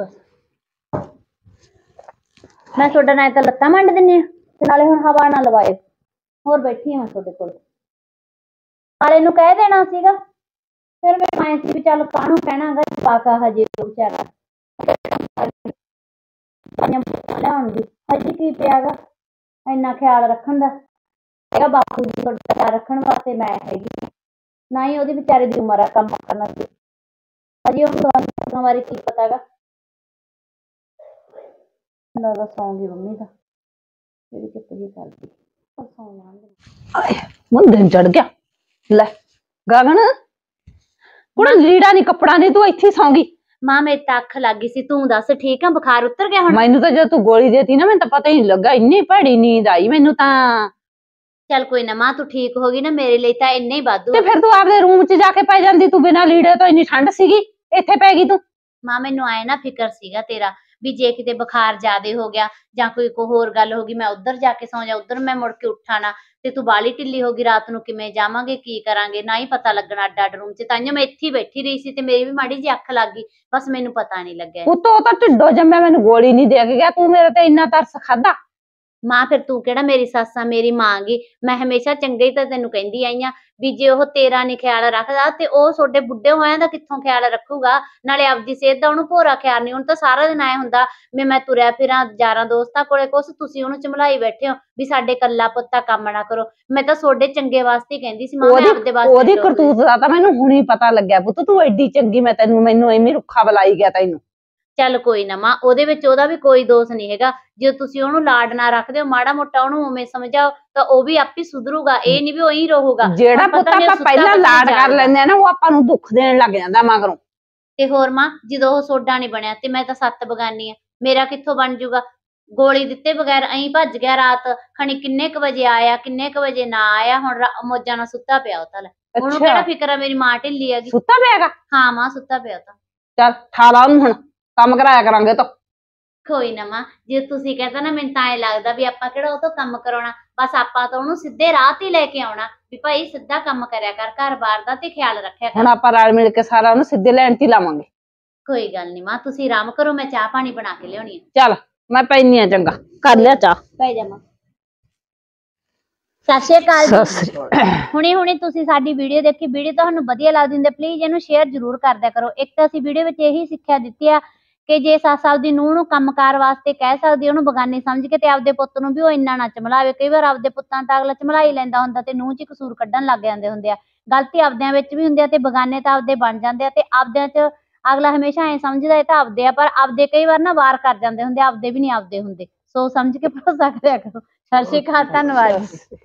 ਮੈਂ ਤੁਹਾਡਾ ਨਾਲ ਤਾਂ ਲੱਤਾਂ ਮੰਡ ਦਿੰਨੀ ਆ, ਤੇ ਨਾਲੇ ਹੁਣ ਹਵਾ ਨਾ ਲਵਾਏ। ਹੋਰ ਬੈਠੀ ਆ ਮੈਂ ਤੁਹਾਡੇ ਕੋਲ। ਕਾਲੇ ਨੂੰ ਕਹਿ ਦੇਣਾ ਸੀਗਾ। ਫਿਰ ਮੈਂ ਆਏ ਸੀ ਵੀ ਚੱਲ ਕਾਹਨੂੰ ਕਹਿਣਾਗਾ, ਜਵਾਕਾ ਹਜੇ ਉਹ ਵਿਚਾਰਾ ਲਿਆਉਣ ਦੀ ਹਜੇ ਕੀ ਪਿਆਗਾ ਇੰਨਾ ਖਿਆਲ ਰੱਖਣ ਦਾ ਹੈਗਾ। ਬਾਪੂ ਜੀ ਤੁਹਾਡਾ ਖਿਆਲ ਰੱਖਣ ਵਾਸਤੇ ਮੈਂ ਹੈਗੀ, ਨਾ ਹੀ ਉਹਦੀ ਵਿਚਾਰੇ ਦੀ ਉਮਰ ਆ ਕੰਮ ਕਰਨਾ ਸੀ। ਹਜੇ ਉਹਨੂੰ ਦਵਾਈਆਂ ਬਾਰੇ ਕੀ ਪਤਾਗਾ। ਲੱਗਦਾ ਸੌਂਗੀ ਮੰਮੀ ਦਾ ਜਿਹੜੀ ਚੁੱਪ ਜੀ ਕਰਦੀ ਸੌਂ ਜਾਣਗੇ। ਹੁਣ ਦਿਨ ਚੜ ਗਿਆ। ਲੈ ਗਗਨ ਕੁੜੇ ਲੀੜਾ ਨਹੀਂ ਕੱਪੜਾ ਨਹੀਂ, ਤੂੰ ਇੱਥੇ ਸੌਂ ਗਈ। ਮਾਂ ਮੇਰੀ ਤਾਂ ਅੱਖ ਲੱਗ ਗਈ ਸੀ। ਤੂੰ ਦੱਸ ਠੀਕ ਆ? ਬੁਖਾਰ ਉਤਰ ਗਿਆ ਹੁਣ? ਮੈਨੂੰ ਤਾਂ ਜਦ ਤੂੰ ਗੋਲੀ ਦੇਤੀ ਨਾ, ਮੈਨੂੰ ਤਾਂ ਪਤਾ ਹੀ ਨਹੀਂ ਲੱਗਾ, ਇੰਨੀ ਭੈੜੀ ਨੀਂਦ ਆਈ ਮੈਨੂੰ ਤਾਂ। ਚੱਲ ਕੋਈ ਨਾ ਮਾਂ, ਤੂੰ ਠੀਕ ਹੋ ਗਈ ਨਾ, ਮੇਰੇ ਲਈ ਤਾਂ ਇੰਨੇ ਹੀ ਵਾਧੂ। ਤੇ ਫਿਰ ਤੂੰ ਆਪਦੇ ਰੂਮ 'ਚ ਜਾ ਕੇ ਪੈ ਜਾਂਦੀ, ਤੂੰ ਬਿਨਾਂ ਲੀੜੇ ਤੋਂ, ਇੰਨੀ ਠੰਡ ਸੀਗੀ, ਇੱਥੇ ਪੈ ਗਈ ਤੂੰ। ਮਾਂ ਮੈਨੂੰ ਆਏ ਨਾ ਫਿਕਰ ਸੀਗਾ ਤੇਰਾ ਵੀ ਜੇ ਕਿਤੇ ਬੁਖਾਰ ਜ਼ਿਆਦੇ ਹੋ ਗਿਆ ਜਾਂ ਕੋਈ ਹੋਰ ਗੱਲ ਹੋ ਗਈ, ਮੈਂ ਉੱਧਰ ਜਾ ਕੇ ਸੌਂ ਜਾ, ਉੱਧਰ ਮੈਂ ਮੁੜ ਕੇ ਉੱਠਾ ਨਾ, ਤੇ ਤੂੰ ਬਾਲੀ ਢਿੱਲੀ ਹੋ ਗਈ, ਰਾਤ ਨੂੰ ਕਿਵੇਂ ਜਾਵਾਂਗੇ, ਕੀ ਕਰਾਂਗੇ, ਨਾ ਹੀ ਪਤਾ ਲੱਗਣਾ ਅੱਡ ਅੱਡ ਰੂਮ 'ਚ। ਤਾਂਹੀਓ ਮੈਂ ਇੱਥੇ ਹੀ ਬੈਠੀ ਰਹੀ ਸੀ ਤੇ ਮੇਰੀ ਵੀ ਮਾੜੀ ਜਿਹੀ ਅੱਖ ਲੱਗ ਗਈ, ਬਸ ਮੈਨੂੰ ਪਤਾ ਨਹੀਂ ਲੱਗਿਆ। ਉੱਤੋਂ ਤਾਂ ਢਿੱਡੋ ਜੰਮਿਆ, ਮੈਨੂੰ ਗੋਲੀ ਨਹੀਂ ਦੇ ਕੇ ਗਿਆ, ਤੂੰ ਮੇਰੇ ਤੇ ਇੰਨਾ ਤਰਸ ਖਾਦਾ। ਮਾਂ ਫਿਰ ਤੂੰ ਕਿਹੜਾ ਮੇਰੀ ਸੱਸ ਆ, ਮੇਰੀ ਮਾਂ ਗੀ। ਮੈਂ ਹਮੇਸ਼ਾ ਚੰਗੇ ਹੀ ਤਾਂ ਤੈਨੂੰ ਕਹਿੰਦੀ ਆਈ ਆ ਵੀ ਜੇ ਉਹ ਤੇਰਾ ਨਹੀਂ ਖਿਆਲ ਰੱਖਦਾ ਤੇ ਉਹ ਤੁਹਾਡੇ ਬੁੱਢੇ ਹੋਇਆਂ ਦਾ ਕਿੱਥੋਂ ਖਿਆਲ ਰੱਖੂਗਾ। ਨਾਲੇ ਆਪਦੀ ਸਿਹਤ ਦਾ ਉਹਨੂੰ ਭੋਰਾ ਖਿਆਲ ਨਹੀਂ। ਹੁਣ ਤਾਂ ਸਾਰਾ ਦਿਨ ਆਇਆ ਹੁੰਦਾ ਵੀ ਮੈਂ ਤੁਰਿਆ ਫਿਰਾਂ ਯਾਰਾਂ ਦੋਸਤਾਂ ਕੋਲੇ, ਕੁਛ ਤੁਸੀਂ ਉਹਨੂੰ ਚਮਲਾਈ ਬੈਠੇ ਹੋ ਵੀ ਸਾਡੇ ਕੱਲਾ ਪੁੱਤਾ ਕੰਮ ਨਾ ਕਰੋ। ਮੈਂ ਤਾਂ ਤੁਹਾਡੇ ਚੰਗੇ ਵਾਸਤੇ ਹੀ ਕਹਿੰਦੀ ਸੀ ਮਾਂ, ਮੈਂ ਆਪਦੇ ਵਾਸਤੇ। ਉਹਦੀ ਕਰਤੂਤ ਦਾ ਤਾਂ ਮੈਨੂੰ ਹੁਣੀ ਪਤਾ ਲੱਗਿਆ ਪੁੱਤ, ਤੂੰ ਐਡੀ ਚੰਗੀ, ਮੈਨੂੰ ਐਵੇਂ ਰੁੱਖਾ ਬੁਲਾਈ ਗਿਆ ਤੈਨੂੰ। ਚੱਲ ਕੋਈ ਨਾ ਮਾਂ, ਉਹਦੇ ਵਿੱਚ ਉਹਦਾ ਵੀ ਕੋਈ ਦੋਸ਼ ਨਹੀਂ ਹੈਗਾ। ਜੇ ਤੁਸੀਂ ਉਹਨੂੰ ਲਾਡ ਨਾ ਰੱਖਦੇ ਹੋ, ਮਾੜਾ ਮੋਟਾ ਉਹਨੂੰ ਉਵੇਂ ਸਮਝਾਓ ਤਾਂ ਉਹ ਵੀ ਆਪੇ ਸੁਧਰੂਗਾ। ਇਹ ਨਹੀਂ ਵੀ ਉਹੀ ਰਹੂਗਾ। ਜਿਹੜਾ ਪੁੱਤ ਆਪਾਂ ਪਹਿਲਾਂ ਲਾਡ ਕਰ ਲੈਂਦੇ ਆ ਨਾ, ਉਹ ਆਪਾਂ ਨੂੰ ਦੁੱਖ ਦੇਣ ਲੱਗ ਜਾਂਦਾ ਮਗਰੋਂ। ਤੇ ਹੋਰ ਮਾਂ, ਜਦੋਂ ਉਹ ਸੋਡਾ ਨਹੀਂ ਬਣਿਆ ਤੇ ਮੈਂ ਤਾਂ 7 ਬਗਾਨੀ ਆ, ਮੇਰਾ ਕਿੱਥੋਂ ਬਣ ਜੂਗਾ? ਗੋਲੀ ਦਿੱਤੇ ਬਗੈਰ ਐਂ ਭੱਜ ਗਿਆ ਰਾਤ, ਖਣੀ ਕਿੰਨੇ ਕ ਵਜੇ ਆਇਆ, ਕਿੰਨੇ ਕ ਵਜੇ ਨਾ ਆਇਆ। ਹੁਣ ਮੌਜਾਂ ਨਾਲ ਸੁੱਤਾ ਪਿਆ ਉਹ ਤਾਂ। ਲੈ ਉਹਨੂੰ ਕਿਹੜਾ ਫਿਕਰ ਆ ਮੇਰੀ ਮਾਂ ਢਿੱਲੀ ਹੈਗੀ। ਸੁੱਤਾ ਪਿਆਗਾ? ਹਾਂ ਮਾਂ, ਸੁੱਤਾ ਪਿਆ ਤਾਂ। ਚੱਲ ਠਾ ਲਾ ਉਹਨੂੰ, ਹੁਣ ਕੰਮ ਕਰਾਇਆ ਕਰਾਂਗੇ ਤਾਂ। ਕੋਈ ਨਾ ਮਾਂ, ਜੇ ਤੁਸੀਂ ਕਹਿੰਦਾ ਨਾ, ਮੈਨੂੰ ਤਾਂ ਐ ਲੱਗਦਾ ਵੀ ਆਪਾਂ ਕਿਹੜਾ ਉਹ ਤੋਂ ਕੰਮ ਕਰਾਉਣਾ, ਬਸ ਆਪਾਂ ਤਾਂ ਉਹਨੂੰ ਸਿੱਧੇ ਰਾਹ ਤੇ ਲੈ ਕੇ ਆਉਣਾ ਵੀ ਭਾਈ ਸਿੱਧਾ ਕੰਮ ਕਰਿਆ ਕਰ, ਘਰ-ਬਾਰ ਦਾ ਤੇ ਖਿਆਲ ਰੱਖਿਆ ਕਰ। ਹੁਣ ਆਪਾਂ ਰਲ ਮਿਲ ਕੇ ਸਾਰਾ ਉਹਨੂੰ ਸਿੱਧੇ ਲੈਣ ਤੇ ਲਾਵਾਂਗੇ। ਕੋਈ ਗੱਲ ਨਹੀਂ ਮਾਂ, ਤੁਸੀਂ ਆਰਾਮ ਕਰੋ, ਮੈਂ ਚਾਹ ਪਾਣੀ ਬਣਾ ਕੇ ਲਿਆਉਣੀ ਆ। ਚੱਲ ਮੈਂ ਪੈਣੀ ਆ, ਚੰਗਾ ਕਰ ਲਿਆ ਚਾਹ। ਪੈ ਜਾ ਮਾਂ। ਸਤਿ ਸ਼੍ਰੀ ਅਕਾਲ ਜੀ। ਹੁਣੇ ਤੁਸੀਂ ਸਾਡੀ ਵੀਡੀਓ ਦੇਖੀ, ਵੀਡੀਓ ਤੁਹਾਨੂੰ ਵਧੀਆ ਲੱਗਦੀ ਹੁੰਦੀ ਪਲੀਜ਼ ਇਹਨੂੰ ਸ਼ੇਅਰ ਜ਼ਰੂਰ ਕਰ ਦਿਆ ਕਰੋ। ਇੱਕ ਤਾਂ ਅਸੀਂ ਵੀਡੀਓ ਵਿੱਚ ਇਹੀ ਸਿੱਖਿਆ ਦਿੱਤੀ ਆ ਕਿ ਜੇ ਸੱਸ ਆਪਦੀ ਨੂੰਹ ਨੂੰ ਕੰਮਕਾਰ ਵਾਸਤੇ ਕਹਿ ਸਕਦੀ, ਉਹਨੂੰ ਬਗਾਨੀ ਸਮਝ ਕੇ ਤੇ ਆਪਦੇ ਪੁੱਤ ਨੂੰ ਵੀ ਉਹ ਇੰਨਾ ਨਾ ਚਮਲਾਵੇ। ਕਈ ਵਾਰ ਆਪਦੇ ਪੁੱਤਾਂ ਤਾਂ ਅਗਲਾ ਚਮਲਾਈ ਲੈਂਦਾ ਹੁੰਦਾ ਤੇ ਨੂੰਹ 'ਚ ਕਸੂਰ ਕੱਢਣ ਲੱਗ ਜਾਂਦੇ ਹੁੰਦੇ ਆ। ਗਲਤੀ ਆਪਦਿਆਂ ਵਿੱਚ ਵੀ ਹੁੰਦੀ ਆ ਤੇ ਬਗਾਨੇ ਤਾਂ ਆਪਦੇ ਬਣ ਜਾਂਦੇ ਆ, ਤੇ ਆਪਦਿਆਂ 'ਚ ਅਗਲਾ ਹਮੇਸ਼ਾ ਐਂ ਸਮਝਦਾ ਇਹ ਤਾਂ ਆਪਦੇ ਆ, ਪਰ ਆਪਦੇ ਕਈ ਵਾਰ ਨਾ ਵਾਰ ਕਰ ਜਾਂਦੇ ਹੁੰਦੇ, ਆਪਦੇ ਵੀ ਨਹੀਂ ਆਪਦੇ ਹੁੰਦੇ। ਸੋਚ ਸਮਝ ਕੇ ਭਰੋਸਾ ਕਰਿਆ ਕਰੋ। ਸਤਿ ਸ਼੍ਰੀ ਅਕਾਲ, ਧੰਨਵਾਦ।